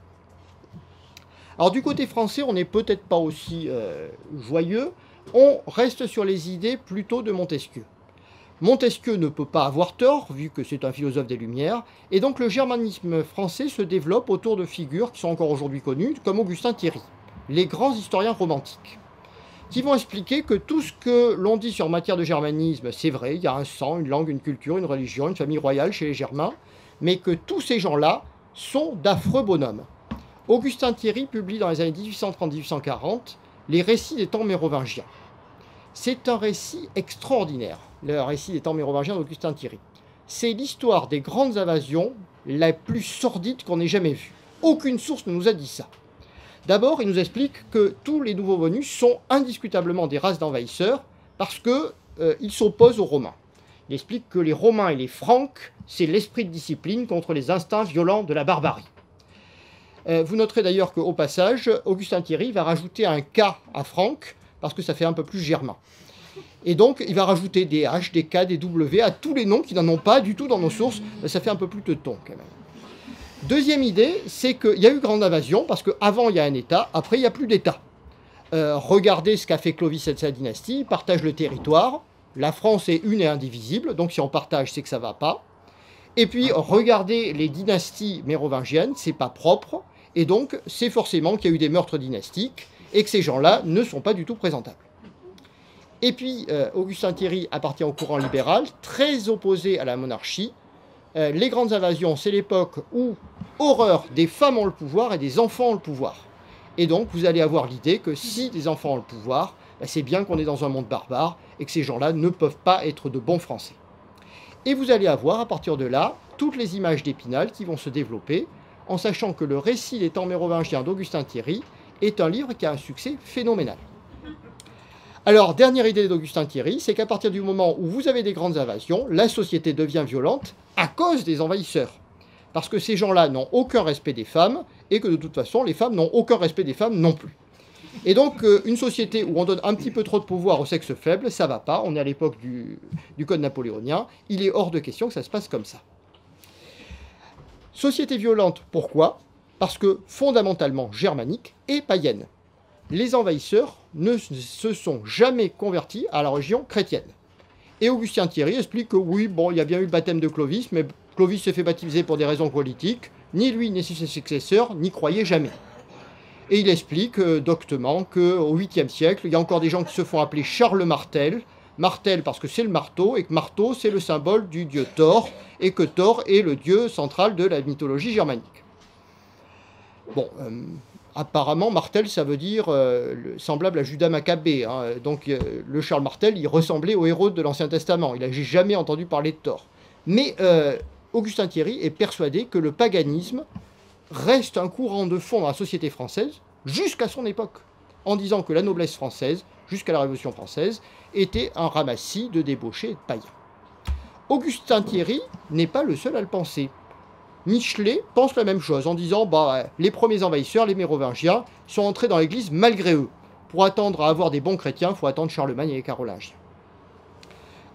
Alors du côté français, on n'est peut-être pas aussi joyeux, on reste sur les idées plutôt de Montesquieu. Montesquieu ne peut pas avoir tort, vu que c'est un philosophe des Lumières, et donc le germanisme français se développe autour de figures qui sont encore aujourd'hui connues, comme Augustin Thierry, les grands historiens romantiques, qui vont expliquer que tout ce que l'on dit sur matière de germanisme, c'est vrai, il y a un sang, une langue, une culture, une religion, une famille royale chez les Germains, mais que tous ces gens-là sont d'affreux bonhommes. Augustin Thierry publie dans les années 1830-1840 les récits des temps mérovingiens. C'est un récit extraordinaire, le récit des temps mérovingiens d'Augustin Thierry. C'est l'histoire des grandes invasions la plus sordide qu'on ait jamais vue. Aucune source ne nous a dit ça. D'abord, il nous explique que tous les nouveaux venus sont indiscutablement des races d'envahisseurs parce qu'ils s'opposent aux Romains. Il explique que les Romains et les Franques, c'est l'esprit de discipline contre les instincts violents de la barbarie. Vous noterez d'ailleurs qu'au passage, Augustin Thierry va rajouter un K à Franck parce que ça fait un peu plus germain. Et donc, il va rajouter des H, des K, des W à tous les noms qui n'en ont pas du tout dans nos sources. Ça fait un peu plus teuton quand même. Deuxième idée, c'est qu'il y a eu grande invasion, parce qu'avant il y a un État, après il n'y a plus d'État. Regardez ce qu'a fait Clovis et sa dynastie, il partage le territoire, la France est une et indivisible, donc si on partage, c'est que ça ne va pas. Et puis regardez les dynasties mérovingiennes, c'est pas propre, et donc c'est forcément qu'il y a eu des meurtres dynastiques, et que ces gens-là ne sont pas du tout présentables. Et puis Augustin Thierry appartient au courant libéral, très opposé à la monarchie. Les grandes invasions, c'est l'époque où, horreur, des femmes ont le pouvoir et des enfants ont le pouvoir. Et donc, vous allez avoir l'idée que si des enfants ont le pouvoir, c'est bien qu'on est dans un monde barbare et que ces gens-là ne peuvent pas être de bons Français. Et vous allez avoir, à partir de là, toutes les images d'Épinal qui vont se développer, en sachant que le récit des temps mérovingiens d'Augustin Thierry est un livre qui a un succès phénoménal. Alors, dernière idée d'Augustin Thierry, c'est qu'à partir du moment où vous avez des grandes invasions, la société devient violente à cause des envahisseurs. Parce que ces gens-là n'ont aucun respect des femmes, et que de toute façon, les femmes n'ont aucun respect des femmes non plus. Et donc, une société où on donne un petit peu trop de pouvoir au sexe faible, ça va pas, on est à l'époque du code napoléonien, il est hors de question que ça se passe comme ça. Société violente, pourquoi? Parce que fondamentalement germanique et païenne. Les envahisseurs ne se sont jamais convertis à la religion chrétienne. Et Augustin Thierry explique que oui, bon, il y a bien eu le baptême de Clovis, mais Clovis s'est fait baptiser pour des raisons politiques, ni lui ni ses successeurs n'y croyaient jamais. Et il explique doctement qu'au 8e siècle, il y a encore des gens qui se font appeler Charles Martel, Martel parce que c'est le marteau, et que marteau c'est le symbole du dieu Thor, et que Thor est le dieu central de la mythologie germanique. Bon, apparemment, Martel, ça veut dire semblable à Judas Maccabée. Hein. Donc, le Charles Martel, il ressemblait au héros de l'Ancien Testament. Il n'a jamais entendu parler de Thor. Mais Augustin Thierry est persuadé que le paganisme reste un courant de fond dans la société française jusqu'à son époque, en disant que la noblesse française, jusqu'à la Révolution française, était un ramassis de débauchés et de païens. Augustin Thierry n'est pas le seul à le penser. Michelet pense la même chose en disant les premiers envahisseurs, les mérovingiens, sont entrés dans l'église malgré eux. Pour attendre à avoir des bons chrétiens, il faut attendre Charlemagne et les Carolingiens.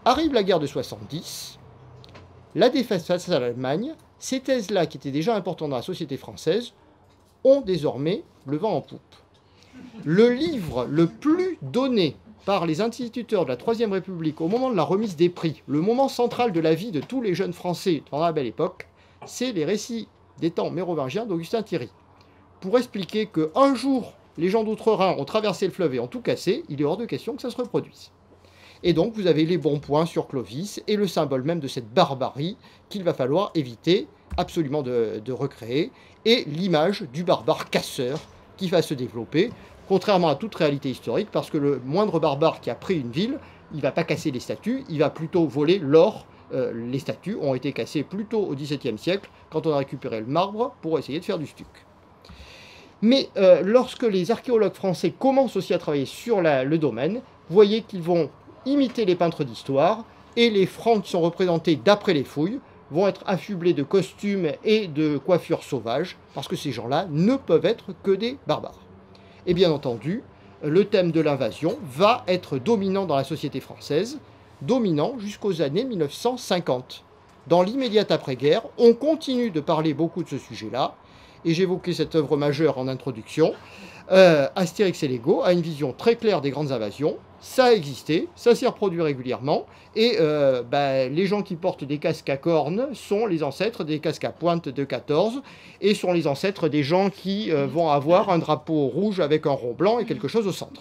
Arrive la guerre de 70, la défaite face à l'Allemagne, ces thèses-là, qui étaient déjà importantes dans la société française, ont désormais le vent en poupe. Le livre le plus donné par les instituteurs de la Troisième République au moment de la remise des prix, le moment central de la vie de tous les jeunes Français pendant la Belle Époque, c'est les récits des temps mérovingiens d'Augustin Thierry. Pour expliquer qu'un jour, les gens d'Outre-Rhin ont traversé le fleuve et ont tout cassé, il est hors de question que ça se reproduise. Et donc, vous avez les bons points sur Clovis et le symbole même de cette barbarie qu'il va falloir éviter absolument de recréer, et l'image du barbare casseur qui va se développer, contrairement à toute réalité historique, parce que le moindre barbare qui a pris une ville, il ne va pas casser les statues, il va plutôt voler l'or. Les statues ont été cassées plutôt au XVIIe siècle, quand on a récupéré le marbre pour essayer de faire du stuc. Mais lorsque les archéologues français commencent aussi à travailler sur le domaine, vous voyez qu'ils vont imiter les peintres d'histoire, et les Francs qui sont représentés d'après les fouilles vont être affublés de costumes et de coiffures sauvages, parce que ces gens-là ne peuvent être que des barbares. Et bien entendu, le thème de l'invasion va être dominant dans la société française, dominant jusqu'aux années 1950. Dans l'immédiate après-guerre, on continue de parler beaucoup de ce sujet-là, et j'évoquais cette œuvre majeure en introduction. Astérix et Lego a une vision très claire des grandes invasions. Ça a existé, ça s'est reproduit régulièrement, et les gens qui portent des casques à cornes sont les ancêtres des casques à pointe de 14, et sont les ancêtres des gens qui vont avoir un drapeau rouge avec un rond blanc et quelque chose au centre.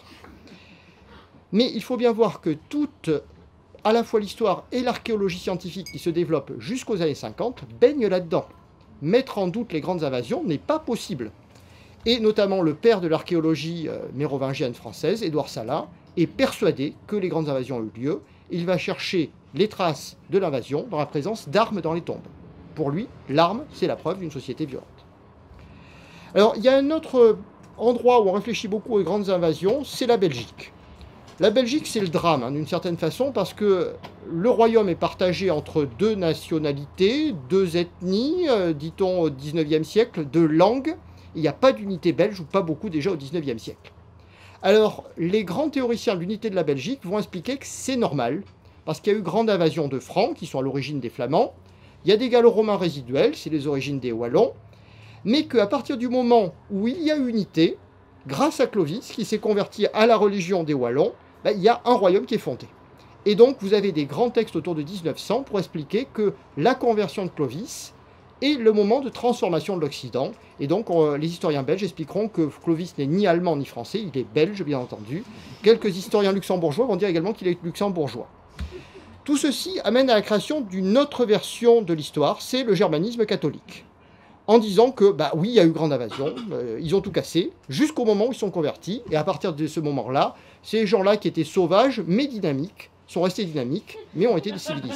Mais il faut bien voir que toute, à la fois l'histoire et l'archéologie scientifique qui se développent jusqu'aux années 50 baignent là-dedans. Mettre en doute les grandes invasions n'est pas possible. Et notamment le père de l'archéologie mérovingienne française, Édouard Salin, est persuadé que les grandes invasions ont eu lieu. Il va chercher les traces de l'invasion dans la présence d'armes dans les tombes. Pour lui, l'arme, c'est la preuve d'une société violente. Alors, il y a un autre endroit où on réfléchit beaucoup aux grandes invasions, c'est la Belgique. La Belgique, c'est le drame, d'une certaine façon, parce que le royaume est partagé entre deux nationalités, deux ethnies, dit-on au XIXe siècle, deux langues. Il n'y a pas d'unité belge, ou pas beaucoup déjà au XIXe siècle. Alors, les grands théoriciens de l'unité de la Belgique vont expliquer que c'est normal, parce qu'il y a eu grande invasion de Francs, qui sont à l'origine des Flamands. Il y a des Gallo-Romains résiduels, c'est les origines des Wallons. Mais qu'à partir du moment où il y a unité, grâce à Clovis, qui s'est converti à la religion des Wallons, il y a un royaume qui est fondé. Et donc, vous avez des grands textes autour de 1900 pour expliquer que la conversion de Clovis est le moment de transformation de l'Occident. Et donc, les historiens belges expliqueront que Clovis n'est ni allemand ni français, il est belge, bien entendu. Quelques historiens luxembourgeois vont dire également qu'il est luxembourgeois. Tout ceci amène à la création d'une autre version de l'histoire, c'est le germanisme catholique. En disant que, oui, il y a eu grande invasion, ils ont tout cassé, jusqu'au moment où ils sont convertis, et à partir de ce moment-là, ces gens-là qui étaient sauvages, mais dynamiques, sont restés dynamiques, mais ont été décivilisés.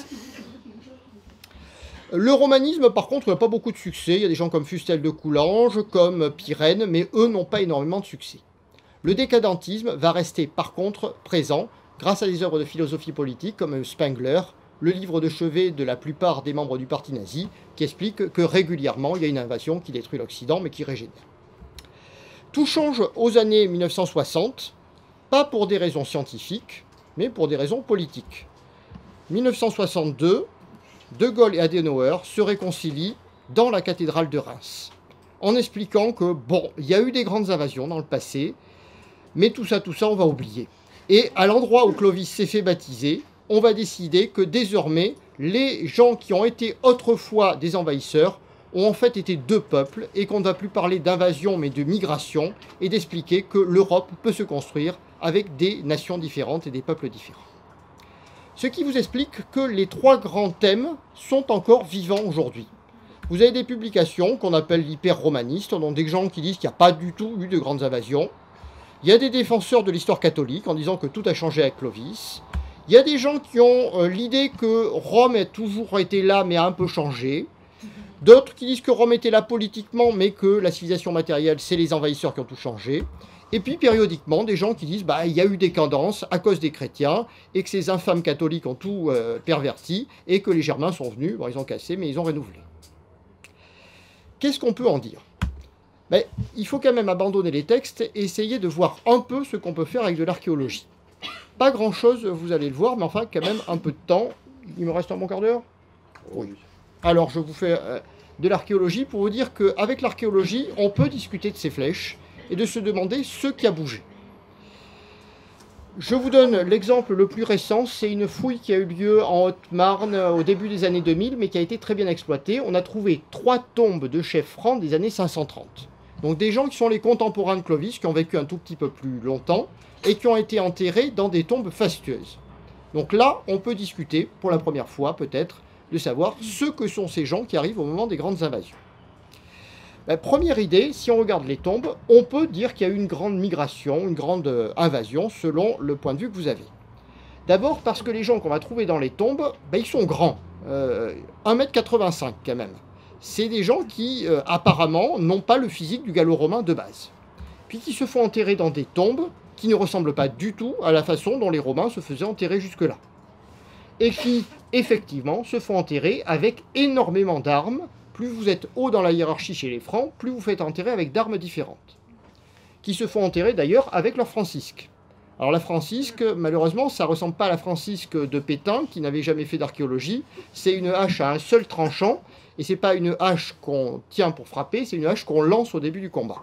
Le romanisme, par contre, n'a pas beaucoup de succès. Il y a des gens comme Fustel de Coulanges, comme Pirenne, mais eux n'ont pas énormément de succès. Le décadentisme va rester, par contre, présent, grâce à des œuvres de philosophie politique comme Spengler, le livre de chevet de la plupart des membres du parti nazi, qui explique que régulièrement, il y a une invasion qui détruit l'Occident, mais qui régénère. Tout change aux années 1960, pas pour des raisons scientifiques, mais pour des raisons politiques. 1962, De Gaulle et Adenauer se réconcilient dans la cathédrale de Reims, en expliquant que, il y a eu des grandes invasions dans le passé, mais tout ça, on va oublier. Et à l'endroit où Clovis s'est fait baptiser, on va décider que désormais, les gens qui ont été autrefois des envahisseurs ont en fait été deux peuples, et qu'on ne va plus parler d'invasion mais de migration, et d'expliquer que l'Europe peut se construire avec des nations différentes et des peuples différents. Ce qui vous explique que les trois grands thèmes sont encore vivants aujourd'hui. Vous avez des publications qu'on appelle l'hyper-romanistes, donc des gens qui disent qu'il n'y a pas du tout eu de grandes invasions. Il y a des défenseurs de l'histoire catholique en disant que tout a changé avec Clovis. Il y a des gens qui ont l'idée que Rome a toujours été là, mais a un peu changé. D'autres qui disent que Rome était là politiquement, mais que la civilisation matérielle, c'est les envahisseurs qui ont tout changé. Et puis, périodiquement, des gens qui disent il y a eu décadence à cause des chrétiens, et que ces infâmes catholiques ont tout perverti, et que les Germains sont venus, ils ont cassé, mais ils ont renouvelé. Qu'est-ce qu'on peut en dire ? Il faut quand même abandonner les textes et essayer de voir un peu ce qu'on peut faire avec de l'archéologie. Pas grand-chose, vous allez le voir, mais enfin, quand même, un peu de temps. Il me reste un bon quart d'heure? Oui. Alors, je vous fais de l'archéologie pour vous dire qu'avec l'archéologie, on peut discuter de ces flèches et de se demander ce qui a bougé. Je vous donne l'exemple le plus récent, c'est une fouille qui a eu lieu en Haute-Marne au début des années 2000, mais qui a été très bien exploitée. On a trouvé 3 tombes de chefs francs des années 530. Donc des gens qui sont les contemporains de Clovis, qui ont vécu un tout petit peu plus longtemps, et qui ont été enterrés dans des tombes fastueuses. Donc là, on peut discuter, pour la première fois peut-être, de savoir ce que sont ces gens qui arrivent au moment des grandes invasions. Première idée, si on regarde les tombes, on peut dire qu'il y a eu une grande migration, une grande invasion, selon le point de vue que vous avez. D'abord parce que les gens qu'on va trouver dans les tombes, ils sont grands, 1,85 m quand même. C'est des gens qui, apparemment, n'ont pas le physique du gallo-romain de base. Puis qui se font enterrer dans des tombes qui ne ressemblent pas du tout à la façon dont les Romains se faisaient enterrer jusque-là. Et qui, effectivement, se font enterrer avec énormément d'armes. Plus vous êtes haut dans la hiérarchie chez les Francs, plus vous faites enterrer avec d'armes différentes. Qui se font enterrer d'ailleurs avec leur francisque. Alors la francisque, malheureusement, ça ne ressemble pas à la francisque de Pétain, qui n'avait jamais fait d'archéologie. C'est une hache à un seul tranchant, et c'est pas une hache qu'on tient pour frapper, c'est une hache qu'on lance au début du combat.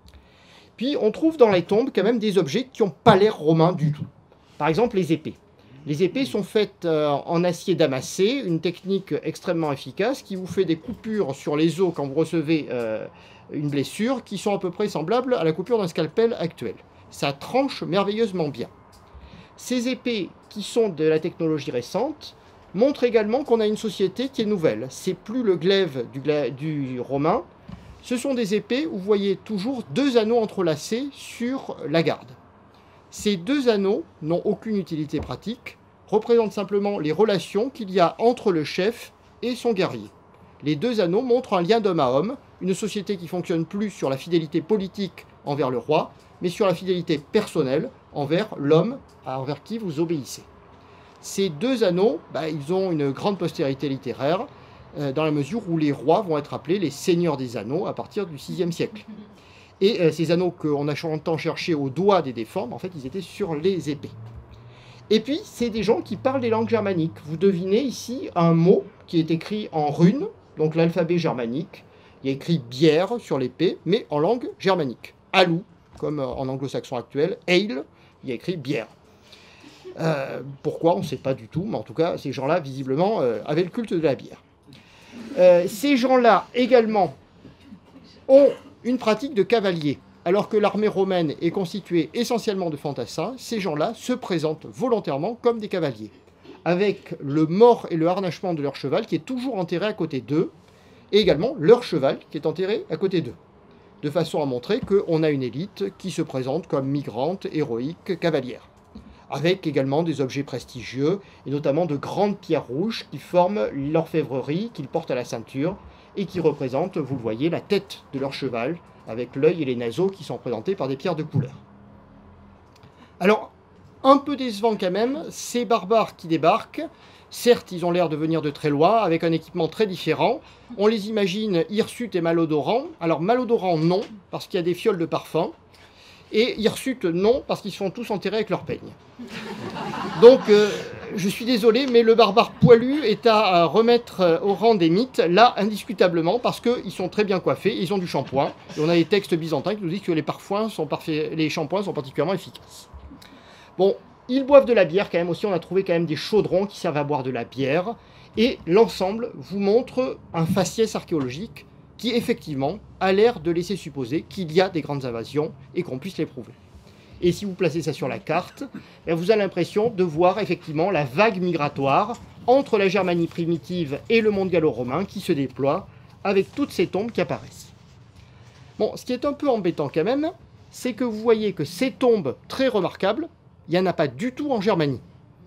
Puis on trouve dans les tombes quand même des objets qui n'ont pas l'air romains du tout. Par exemple les épées. Les épées sont faites en acier damassé, une technique extrêmement efficace qui vous fait des coupures sur les os quand vous recevez une blessure qui sont à peu près semblables à la coupure d'un scalpel actuel. Ça tranche merveilleusement bien. Ces épées qui sont de la technologie récente montrent également qu'on a une société qui est nouvelle. C'est plus le glaive du romain, ce sont des épées où vous voyez toujours 2 anneaux entrelacés sur la garde. Ces 2 anneaux n'ont aucune utilité pratique, représentent simplement les relations qu'il y a entre le chef et son guerrier. Les 2 anneaux montrent un lien d'homme à homme, une société qui fonctionne plus sur la fidélité politique envers le roi, mais sur la fidélité personnelle envers l'homme envers qui vous obéissez. Ces 2 anneaux, ils ont une grande postérité littéraire, dans la mesure où les rois vont être appelés les seigneurs des anneaux à partir du VIe siècle. Et ces anneaux qu'on a longtemps cherchés au doigt des déformes, en fait, ils étaient sur les épées. Et puis, c'est des gens qui parlent les langues germaniques. Vous devinez ici un mot qui est écrit en runes, donc l'alphabet germanique. Il y a écrit bière sur l'épée, mais en langue germanique. Alou, comme en anglo-saxon actuel. Ale, il y a écrit bière. Pourquoi, on ne sait pas du tout, mais en tout cas, ces gens-là, visiblement, avaient le culte de la bière. Ces gens-là, également, ont une pratique de cavalier. Alors que l'armée romaine est constituée essentiellement de fantassins, ces gens-là se présentent volontairement comme des cavaliers, avec le mors et le harnachement de leur cheval qui est toujours enterré à côté d'eux, et également leur cheval qui est enterré à côté d'eux, de façon à montrer qu'on a une élite qui se présente comme migrante, héroïque, cavalière, avec également des objets prestigieux, et notamment de grandes pierres rouges qui forment l'orfèvrerie qu'ils portent à la ceinture, et qui représentent, vous le voyez, la tête de leur cheval, avec l'œil et les naseaux qui sont représentés par des pierres de couleur. Alors, un peu décevant quand même, ces barbares qui débarquent, certes, ils ont l'air de venir de très loin, avec un équipement très différent. On les imagine hirsutes et malodorants. Alors, malodorants, non, parce qu'il y a des fioles de parfum. Et hirsutes, non, parce qu'ils se font tous enterrer avec leur peigne. Donc, je suis désolé, mais le barbare poilu est à remettre au rang des mythes, là, indiscutablement, parce qu'ils sont très bien coiffés, ils ont du shampoing, et on a des textes byzantins qui nous disent que les shampoings sont particulièrement efficaces. Bon, ils boivent de la bière quand même aussi, on a trouvé quand même des chaudrons qui servent à boire de la bière, et l'ensemble vous montre un faciès archéologique qui, effectivement, a l'air de laisser supposer qu'il y a des grandes invasions et qu'on puisse les prouver. Et si vous placez ça sur la carte, vous avez l'impression de voir effectivement la vague migratoire entre la Germanie primitive et le monde gallo-romain qui se déploie avec toutes ces tombes qui apparaissent. Bon, ce qui est un peu embêtant quand même, c'est que vous voyez que ces tombes très remarquables, il n'y en a pas du tout en Germanie.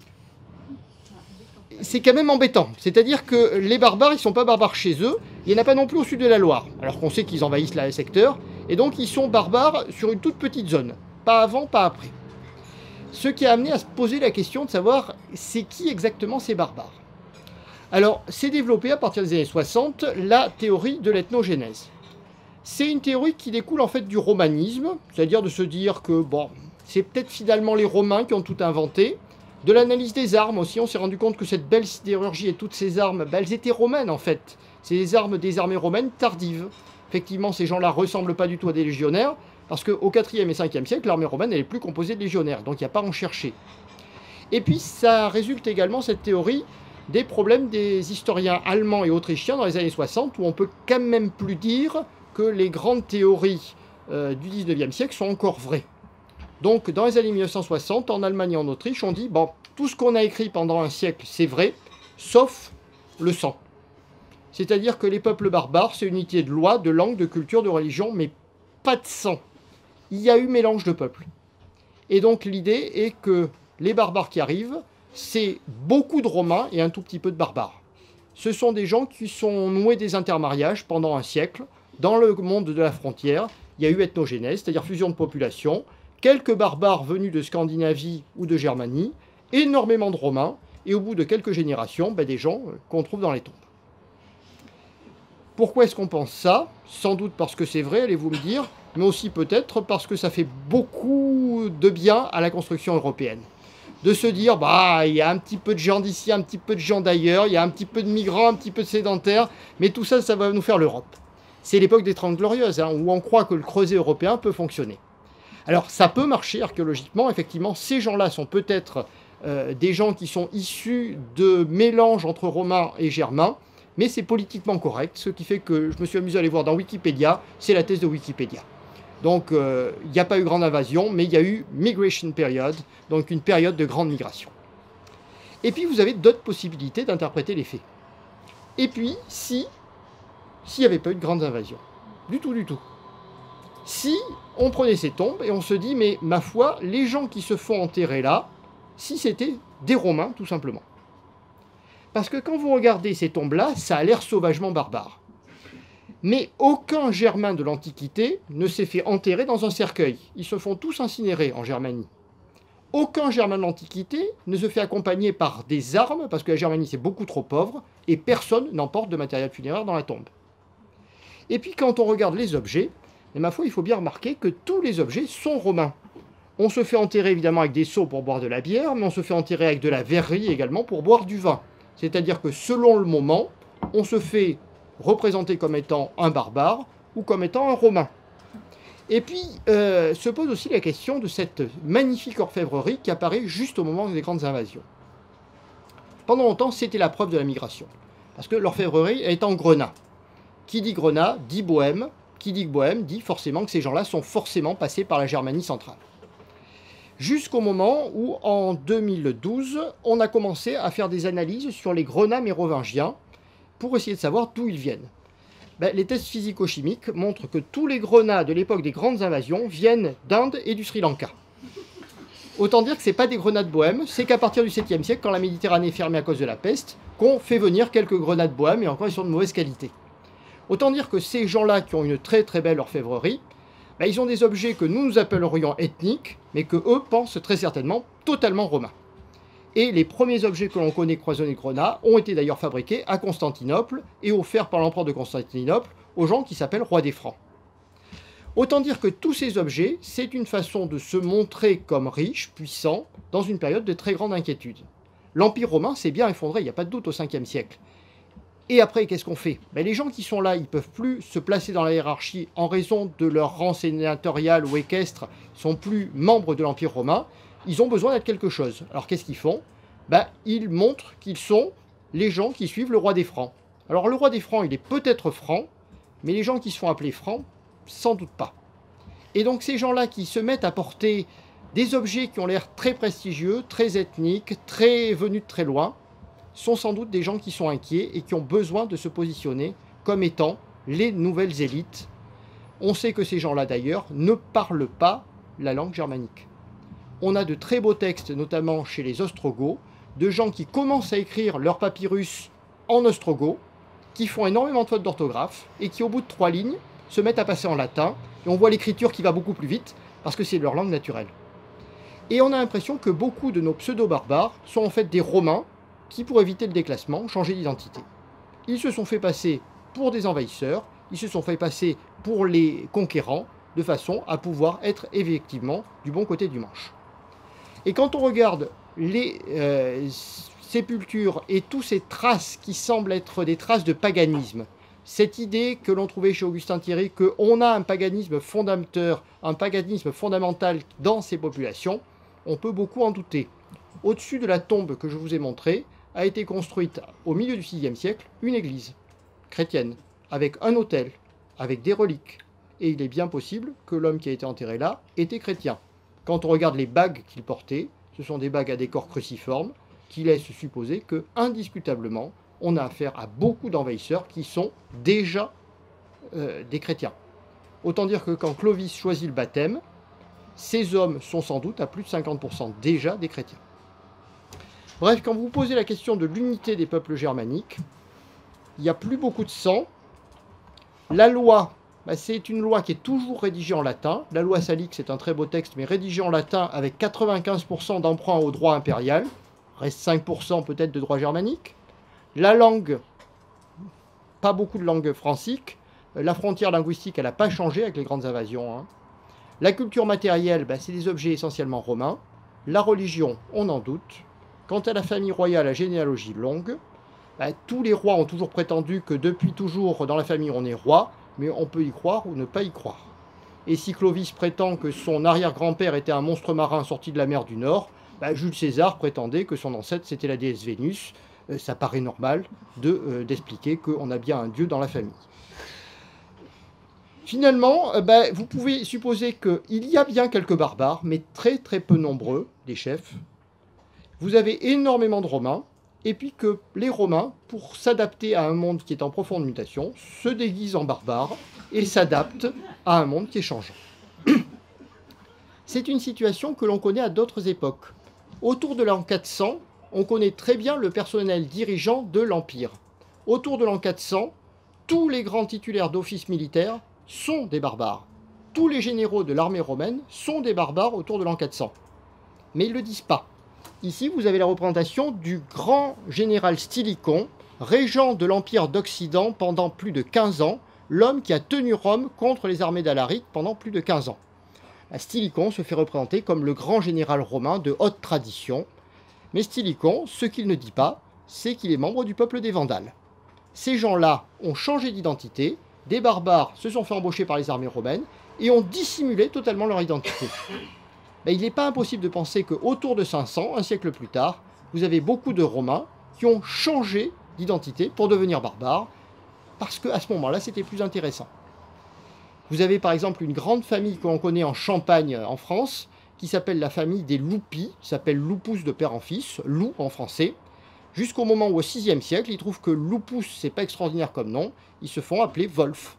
C'est quand même embêtant, c'est-à-dire que les barbares, ils ne sont pas barbares chez eux, il n'y en a pas non plus au sud de la Loire, alors qu'on sait qu'ils envahissent le secteur, et donc ils sont barbares sur une toute petite zone. Pas avant, pas après. Ce qui a amené à se poser la question de savoir c'est qui exactement ces barbares. Alors, c'est développé à partir des années 60 la théorie de l'ethnogénèse. C'est une théorie qui découle en fait du romanisme, c'est-à-dire de se dire que, bon, c'est peut-être finalement les Romains qui ont tout inventé. De l'analyse des armes aussi, on s'est rendu compte que cette belle sidérurgie et toutes ces armes, elles étaient romaines en fait. C'est des armes des armées romaines tardives. Effectivement, ces gens-là ne ressemblent pas du tout à des légionnaires, parce qu'au 4e et 5e siècle, l'armée romaine elle est plus composée de légionnaires, donc il n'y a pas à en chercher. Et puis ça résulte également, cette théorie, des problèmes des historiens allemands et autrichiens dans les années 60, où on peut quand même plus dire que les grandes théories du 19e siècle sont encore vraies. Donc dans les années 1960, en Allemagne et en Autriche, on dit, bon, tout ce qu'on a écrit pendant un siècle, c'est vrai, sauf le sang. C'est-à-dire que les peuples barbares, c'est unité de loi, de langue, de culture, de religion, mais pas de sang. Il y a eu mélange de peuples. Et donc l'idée est que les barbares qui arrivent, c'est beaucoup de Romains et un tout petit peu de barbares. Ce sont des gens qui sont noués des intermariages pendant un siècle. Dans le monde de la frontière, il y a eu ethnogénèse, c'est-à-dire fusion de population, quelques barbares venus de Scandinavie ou de Germanie, énormément de Romains, et au bout de quelques générations, des gens qu'on trouve dans les tombes. Pourquoi est-ce qu'on pense ça? Sans doute parce que c'est vrai, allez-vous me dire, mais aussi peut-être parce que ça fait beaucoup de bien à la construction européenne. De se dire, il y a un petit peu de gens d'ici, un petit peu de gens d'ailleurs, il y a un petit peu de migrants, un petit peu de sédentaires, mais tout ça, ça va nous faire l'Europe. C'est l'époque des 30 Glorieuses, où on croit que le creuset européen peut fonctionner. Alors, ça peut marcher archéologiquement, effectivement, ces gens-là sont peut-être des gens qui sont issus de mélanges entre Romains et Germains, mais c'est politiquement correct, ce qui fait que je me suis amusé à aller voir dans Wikipédia, c'est la thèse de Wikipédia. Donc, il n'y a pas eu grande invasion, mais il y a eu migration period, donc une période de grande migration. Et puis, vous avez d'autres possibilités d'interpréter les faits. Et puis, s'il n'y avait pas eu de grandes invasions, du tout. Si on prenait ces tombes et on se dit, mais ma foi, les gens qui se font enterrer là, si c'était des Romains, tout simplement. Parce que quand vous regardez ces tombes-là, ça a l'air sauvagement barbare. Mais aucun Germain de l'Antiquité ne s'est fait enterrer dans un cercueil. Ils se font tous incinérer en Germanie. Aucun Germain de l'Antiquité ne se fait accompagner par des armes, parce que la Germanie c'est beaucoup trop pauvre, et personne n'emporte de matériel funéraire dans la tombe. Et puis quand on regarde les objets, et ma foi, il faut bien remarquer que tous les objets sont romains. On se fait enterrer évidemment avec des seaux pour boire de la bière, mais on se fait enterrer avec de la verrerie également pour boire du vin. C'est-à-dire que selon le moment, on se fait représenter comme étant un barbare ou comme étant un romain. Et puis se pose aussi la question de cette magnifique orfèvrerie qui apparaît juste au moment des grandes invasions. Pendant longtemps, c'était la preuve de la migration. Parce que l'orfèvrerie est en grenat. Qui dit grenat dit Bohême. Qui dit Bohême dit forcément que ces gens-là sont forcément passés par la Germanie centrale. Jusqu'au moment où, en 2012, on a commencé à faire des analyses sur les grenats mérovingiens pour essayer de savoir d'où ils viennent. Les tests physico-chimiques montrent que tous les grenats de l'époque des grandes invasions viennent d'Inde et du Sri Lanka. Autant dire que ce n'est pas des grenats de Bohême, c'est qu'à partir du 7e siècle, quand la Méditerranée est fermée à cause de la peste, qu'on fait venir quelques grenats de Bohême, et encore ils sont de mauvaise qualité. Autant dire que ces gens-là qui ont une très très belle orfèvrerie, ils ont des objets que nous appellerions ethniques, mais que eux pensent très certainement totalement romains. Et les premiers objets que l'on connaît croisonnés de grenats ont été d'ailleurs fabriqués à Constantinople et offerts par l'empereur de Constantinople aux gens qui s'appellent rois des Francs. Autant dire que tous ces objets, c'est une façon de se montrer comme riche, puissant, dans une période de très grande inquiétude. L'Empire romain s'est bien effondré, il n'y a pas de doute, au 5e siècle. Et après, qu'est-ce qu'on fait? Les gens qui sont là, ils ne peuvent plus se placer dans la hiérarchie en raison de leur rang sénatorial ou équestre, ils ne sont plus membres de l'Empire romain, ils ont besoin d'être quelque chose. Alors qu'est-ce qu'ils font? Ils montrent qu'ils sont les gens qui suivent le roi des Francs. Alors le roi des Francs, il est peut-être franc, mais les gens qui se font appeler francs, sans doute pas. Et donc ces gens-là qui se mettent à porter des objets qui ont l'air très prestigieux, très ethniques, très venus de très loin, sont sans doute des gens qui sont inquiets et qui ont besoin de se positionner comme étant les nouvelles élites. On sait que ces gens-là d'ailleurs ne parlent pas la langue germanique. On a de très beaux textes, notamment chez les Ostrogoths, de gens qui commencent à écrire leurs papyrus en ostrogoth, qui font énormément de fautes d'orthographe et qui au bout de 3 lignes se mettent à passer en latin, et on voit l'écriture qui va beaucoup plus vite parce que c'est leur langue naturelle. Et on a l'impression que beaucoup de nos pseudo-barbares sont en fait des Romains qui, pour éviter le déclassement, ont changé d'identité. Ils se sont fait passer pour des envahisseurs, ils se sont fait passer pour les conquérants, de façon à pouvoir être effectivement du bon côté du Manche. Et quand on regarde les sépultures et toutes ces traces qui semblent être des traces de paganisme, cette idée que l'on trouvait chez Augustin Thierry qu'on a un paganisme fondateur, un paganisme fondamental dans ces populations, on peut beaucoup en douter. Au-dessus de la tombe que je vous ai montrée, a été construite au milieu du VIe siècle une église chrétienne, avec un autel, avec des reliques. Et il est bien possible que l'homme qui a été enterré là était chrétien. Quand on regarde les bagues qu'il portait, ce sont des bagues à décor cruciforme qui laissent supposer que, indiscutablement, on a affaire à beaucoup d'envahisseurs qui sont déjà des chrétiens. Autant dire que quand Clovis choisit le baptême, ces hommes sont sans doute à plus de 50% déjà des chrétiens. Bref, quand vous vous posez la question de l'unité des peuples germaniques, il n'y a plus beaucoup de sang. La loi, c'est une loi qui est toujours rédigée en latin. La loi salique, c'est un très beau texte, mais rédigé en latin avec 95% d'emprunt au droit impérial. Reste 5% peut-être de droit germanique. La langue, pas beaucoup de langue francique. La frontière linguistique, elle n'a pas changé avec les grandes invasions. La culture matérielle, c'est des objets essentiellement romains. La religion, on en doute. Quant à la famille royale, la généalogie longue, tous les rois ont toujours prétendu que depuis toujours, dans la famille, on est roi, mais on peut y croire ou ne pas y croire. Et si Clovis prétend que son arrière-grand-père était un monstre marin sorti de la mer du Nord, Jules César prétendait que son ancêtre, c'était la déesse Vénus. Ça paraît normal d'expliquer qu'on a bien un dieu dans la famille. Finalement, vous pouvez supposer qu'il y a bien quelques barbares, mais très très peu nombreux, des chefs. Vous avez énormément de Romains, et puis que les Romains, pour s'adapter à un monde qui est en profonde mutation, se déguisent en barbares et s'adaptent à un monde qui est changeant. C'est une situation que l'on connaît à d'autres époques. Autour de l'an 400, on connaît très bien le personnel dirigeant de l'Empire. Autour de l'an 400, tous les grands titulaires d'office militaire sont des barbares. Tous les généraux de l'armée romaine sont des barbares autour de l'an 400. Mais ils ne le disent pas. Ici, vous avez la représentation du grand général Stylicon, régent de l'Empire d'Occident pendant plus de 15 ans, l'homme qui a tenu Rome contre les armées d'Alaric pendant plus de 15 ans. Stylicon se fait représenter comme le grand général romain de haute tradition. Mais Stylicon, ce qu'il ne dit pas, c'est qu'il est membre du peuple des Vandales. Ces gens-là ont changé d'identité, des barbares se sont fait embaucher par les armées romaines et ont dissimulé totalement leur identité. Il n'est pas impossible de penser qu'autour de 500, un siècle plus tard, vous avez beaucoup de Romains qui ont changé d'identité pour devenir barbares, parce qu'à ce moment-là, c'était plus intéressant. Vous avez par exemple une grande famille qu'on connaît en Champagne, en France, qui s'appelle la famille des Lupi, qui s'appelle Lupus de père en fils, loup en français, jusqu'au moment où au VIe siècle, ils trouvent que Lupus, c'est pas extraordinaire comme nom, ils se font appeler Wolf.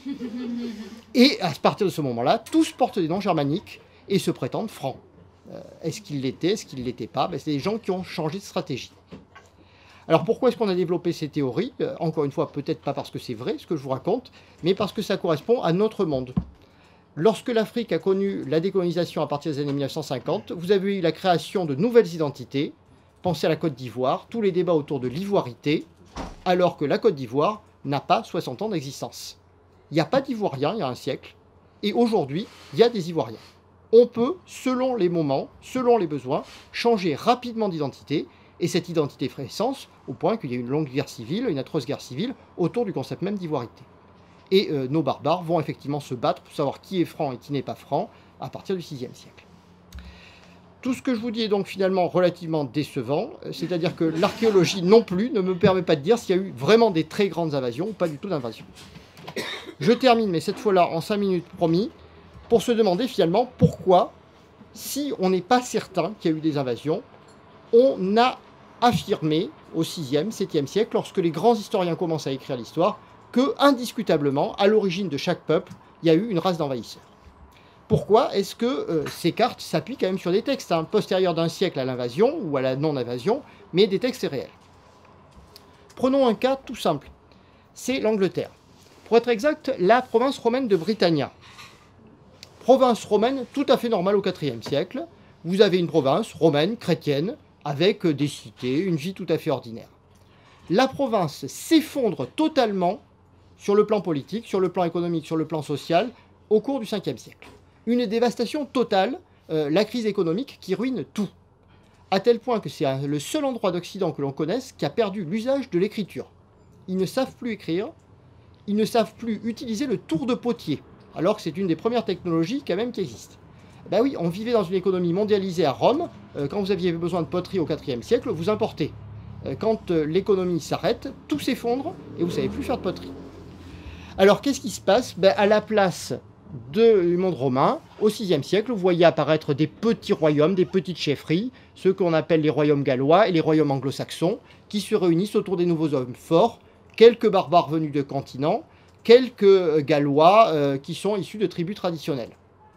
Et à partir de ce moment-là, tous portent des noms germaniques et se prétendent francs. Est-ce qu'ils l'étaient, est-ce qu'ils ne l'étaient pas? C'est des gens qui ont changé de stratégie. Alors pourquoi est-ce qu'on a développé ces théories? Encore une fois, peut-être pas parce que c'est vrai ce que je vous raconte, mais parce que ça correspond à notre monde. Lorsque l'Afrique a connu la décolonisation à partir des années 1950, vous avez eu la création de nouvelles identités. Pensez à la Côte d'Ivoire, tous les débats autour de l'ivoirité, alors que la Côte d'Ivoire n'a pas 60 ans d'existence. Il n'y a pas d'Ivoiriens il y a un siècle, et aujourd'hui, il y a des Ivoiriens. On peut, selon les moments, selon les besoins, changer rapidement d'identité, et cette identité ferait sens au point qu'il y a une longue guerre civile, une atroce guerre civile, autour du concept même d'ivoirité. Et nos barbares vont effectivement se battre pour savoir qui est franc et qui n'est pas franc à partir du VIe siècle. Tout ce que je vous dis est donc finalement relativement décevant, c'est-à-dire que l'archéologie non plus ne me permet pas de dire s'il y a eu vraiment des très grandes invasions ou pas du tout d'invasions. Je termine, mais cette fois-là en 5 minutes promis, pour se demander finalement pourquoi, si on n'est pas certain qu'il y a eu des invasions, on a affirmé au 6e, 7e siècle, lorsque les grands historiens commencent à écrire l'histoire, que, indiscutablement, à l'origine de chaque peuple, il y a eu une race d'envahisseurs. Pourquoi est-ce que ces cartes s'appuient quand même sur des textes postérieurs d'un siècle à l'invasion ou à la non-invasion, mais des textes réels? Prenons un cas tout simple, c'est l'Angleterre. Pour être exact, la province romaine de Britannia. Province romaine tout à fait normale au IVe siècle. Vous avez une province romaine, chrétienne, avec des cités, une vie tout à fait ordinaire. La province s'effondre totalement sur le plan politique, sur le plan économique, sur le plan social, au cours du 5e siècle. Une dévastation totale, la crise économique qui ruine tout. À tel point que c'est le seul endroit d'Occident que l'on connaisse qui a perdu l'usage de l'écriture. Ils ne savent plus écrire, ils ne savent plus utiliser le tour de potier, alors que c'est une des premières technologies quand même qui existent. Ben oui, on vivait dans une économie mondialisée à Rome. Quand vous aviez besoin de poterie au IVe siècle, vous importez. Quand l'économie s'arrête, tout s'effondre et vous ne savez plus faire de poterie. Alors qu'est-ce qui se passe? À la place du monde romain, au VIe siècle, vous voyez apparaître des petits royaumes, des petites chefferies, ceux qu'on appelle les royaumes gallois et les royaumes anglo-saxons, qui se réunissent autour des nouveaux hommes forts, quelques barbares venus de continent, quelques gallois qui sont issus de tribus traditionnelles.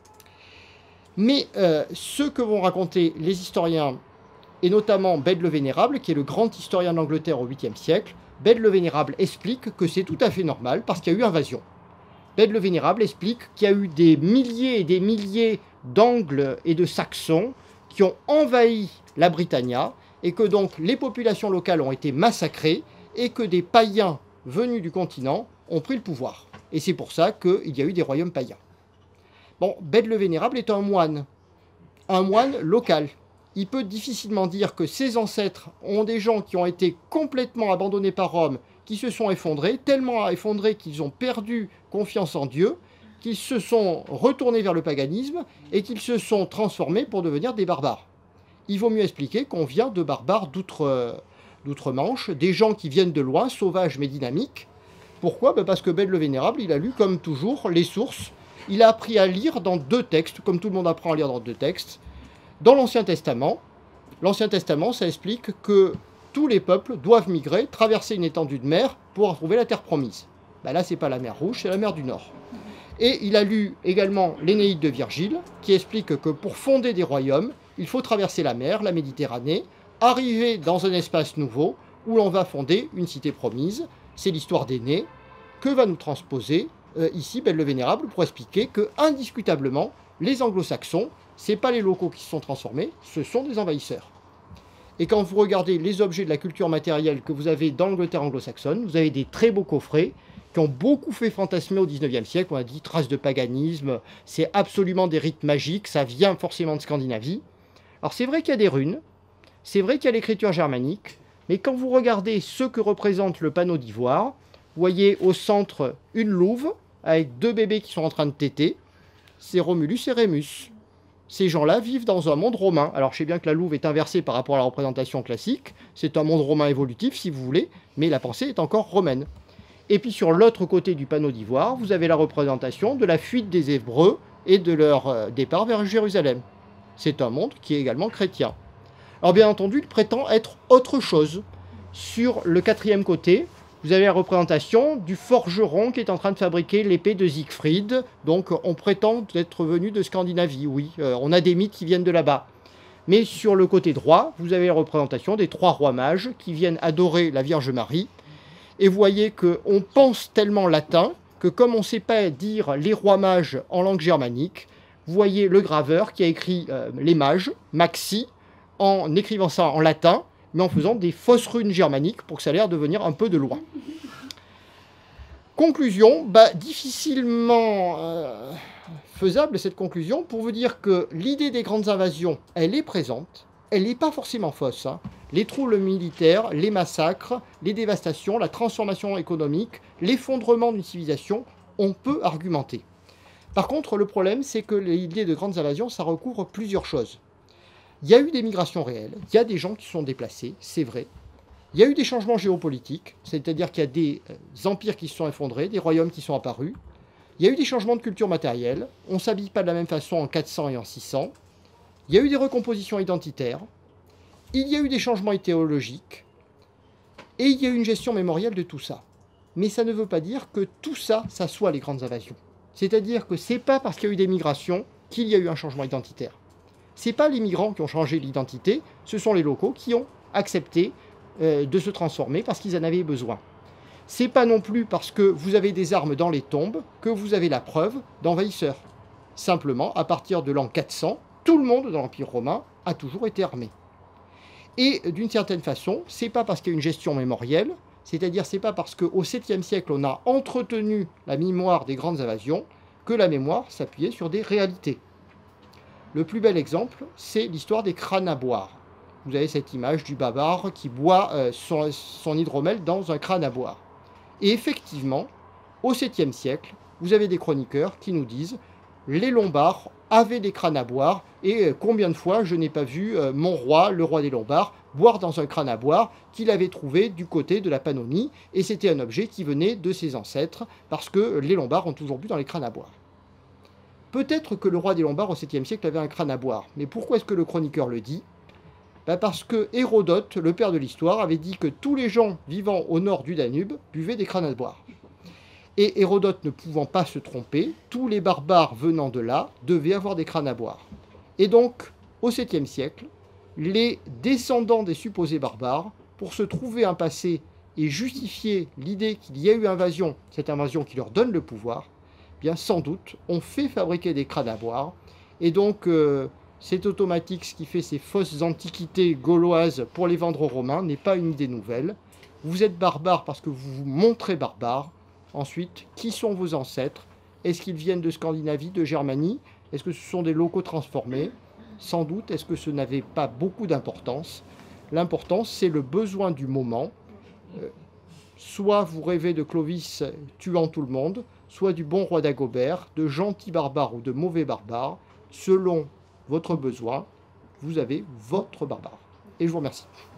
Mais ce que vont raconter les historiens, et notamment Bède le Vénérable, qui est le grand historien d'Angleterre au 8e siècle, Bède le Vénérable explique que c'est tout à fait normal parce qu'il y a eu invasion. Bède le Vénérable explique qu'il y a eu des milliers et des milliers d'Angles et de Saxons qui ont envahi la Britannia et que donc les populations locales ont été massacrées et que des païens venus du continent ont pris le pouvoir. Et c'est pour ça qu'il y a eu des royaumes païens. Bon, Bède le Vénérable est un moine local. Il peut difficilement dire que ses ancêtres ont des gens qui ont été complètement abandonnés par Rome, qui se sont effondrés, tellement effondrés qu'ils ont perdu confiance en Dieu, qu'ils se sont retournés vers le paganisme et qu'ils se transformés pour devenir des barbares. Il vaut mieux expliquer qu'on vient de barbares d'outre-Manche, des gens qui viennent de loin, sauvages mais dynamiques. Pourquoi? Parce que Bède le Vénérable, il a lu comme toujours les sources. Il a appris à lire dans 2 textes, comme tout le monde apprend à lire dans 2 textes. Dans l'Ancien Testament, ça explique que tous les peuples doivent migrer, traverser une étendue de mer pour trouver la terre promise. Là, c'est pas la mer Rouge, c'est la mer du Nord. Et il a lu également l'Énéide de Virgile, qui explique que pour fonder des royaumes, il faut traverser la mer, la Méditerranée, arriver dans un espace nouveau où l'on va fonder une cité promise. C'est l'histoire d'Énée que va nous transposer ici Bède le Vénérable pour expliquer que, indiscutablement, les anglo-saxons, ce n'est pas les locaux qui se sont transformés, ce sont des envahisseurs. Et quand vous regardez les objets de la culture matérielle que vous avez dans l'Angleterre anglo-saxonne, vous avez des très beaux coffrets qui ont beaucoup fait fantasmer au 19e siècle. On a dit traces de paganisme, c'est absolument des rites magiques, ça vient forcément de Scandinavie. Alors c'est vrai qu'il y a des runes, c'est vrai qu'il y a l'écriture germanique, mais quand vous regardez ce que représente le panneau d'ivoire, vous voyez au centre une louve avec 2 bébés qui sont en train de téter, c'est Romulus et Rémus. Ces gens-là vivent dans un monde romain. Alors je sais bien que la louve est inversée par rapport à la représentation classique, c'est un monde romain évolutif si vous voulez, mais la pensée est encore romaine. Et puis sur l'autre côté du panneau d'ivoire, vous avez la représentation de la fuite des Hébreux et de leur départ vers Jérusalem. C'est un monde qui est également chrétien. Alors bien entendu, il prétend être autre chose. Sur le 4e côté, vous avez la représentation du forgeron qui est en train de fabriquer l'épée de Siegfried. Donc on prétend être venu de Scandinavie, oui. On a des mythes qui viennent de là-bas. Mais sur le côté droit, vous avez la représentation des 3 rois mages qui viennent adorer la Vierge Marie. Et vous voyez qu'on pense tellement latin que comme on ne sait pas dire les rois mages en langue germanique, vous voyez le graveur qui a écrit les mages, Maxi, en écrivant ça en latin, mais en faisant des fausses runes germaniques pour que ça ait l'air de venir un peu de loin. Conclusion, difficilement faisable cette conclusion, pour vous dire que l'idée des grandes invasions, elle est présente, elle n'est pas forcément fausse. Les troubles militaires, les massacres, les dévastations, la transformation économique, l'effondrement d'une civilisation, on peut argumenter. Par contre, le problème, c'est que l'idée de grandes invasions, ça recouvre plusieurs choses. Il y a eu des migrations réelles, il y a des gens qui se sont déplacés, c'est vrai. Il y a eu des changements géopolitiques, c'est-à-dire qu'il y a des empires qui se sont effondrés, des royaumes qui sont apparus. Il y a eu des changements de culture matérielle, on ne s'habille pas de la même façon en 400 et en 600. Il y a eu des recompositions identitaires, il y a eu des changements idéologiques, et il y a eu une gestion mémorielle de tout ça. Mais ça ne veut pas dire que tout ça, ça soit les grandes invasions. C'est-à-dire que ce n'est pas parce qu'il y a eu des migrations qu'il y a eu un changement identitaire. Ce n'est pas les migrants qui ont changé l'identité, ce sont les locaux qui ont accepté de se transformer parce qu'ils en avaient besoin. Ce n'est pas non plus parce que vous avez des armes dans les tombes que vous avez la preuve d'envahisseurs. Simplement, à partir de l'an 400, tout le monde dans l'Empire romain a toujours été armé. Et d'une certaine façon, ce n'est pas parce qu'il y a une gestion mémorielle, c'est-à-dire c'est pas parce qu'au 7e siècle on a entretenu la mémoire des grandes invasions, que la mémoire s'appuyait sur des réalités. Le plus bel exemple, c'est l'histoire des crânes à boire. Vous avez cette image du barbare qui boit son hydromel dans un crâne à boire. Et effectivement, au 7e siècle, vous avez des chroniqueurs qui nous disent « Les Lombards avaient des crânes à boire et combien de fois je n'ai pas vu mon roi, le roi des Lombards, boire dans un crâne à boire qu'il avait trouvé du côté de la Pannonie et c'était un objet qui venait de ses ancêtres parce que les Lombards ont toujours bu dans les crânes à boire. » Peut-être que le roi des Lombards au 7e siècle avait un crâne à boire, mais pourquoi est-ce que le chroniqueur le dit ? Parce que Hérodote, le père de l'histoire, avait dit que tous les gens vivant au nord du Danube buvaient des crânes à boire. Et Hérodote ne pouvant pas se tromper, tous les barbares venant de là devaient avoir des crânes à boire. Et donc, au 7e siècle, les descendants des supposés barbares, pour se trouver un passé et justifier l'idée qu'il y a eu invasion, cette invasion qui leur donne le pouvoir, bien sans doute, ont fait fabriquer des crânes à boire. Et donc, c'est automatique, ce qui fait ces fausses antiquités gauloises pour les vendre aux Romains n'est pas une idée nouvelle. Vous êtes barbare parce que vous vous montrez barbare. Ensuite, qui sont vos ancêtres? Est-ce qu'ils viennent de Scandinavie, de Germanie? Est-ce que ce sont des locaux transformés? Sans doute. Est-ce que ce n'avait pas beaucoup d'importance? L'importance, c'est le besoin du moment. Soit vous rêvez de Clovis tuant tout le monde, soit du bon roi d'Agobert, de gentils barbares ou de mauvais barbares. Selon votre besoin, vous avez votre barbare. Et je vous remercie.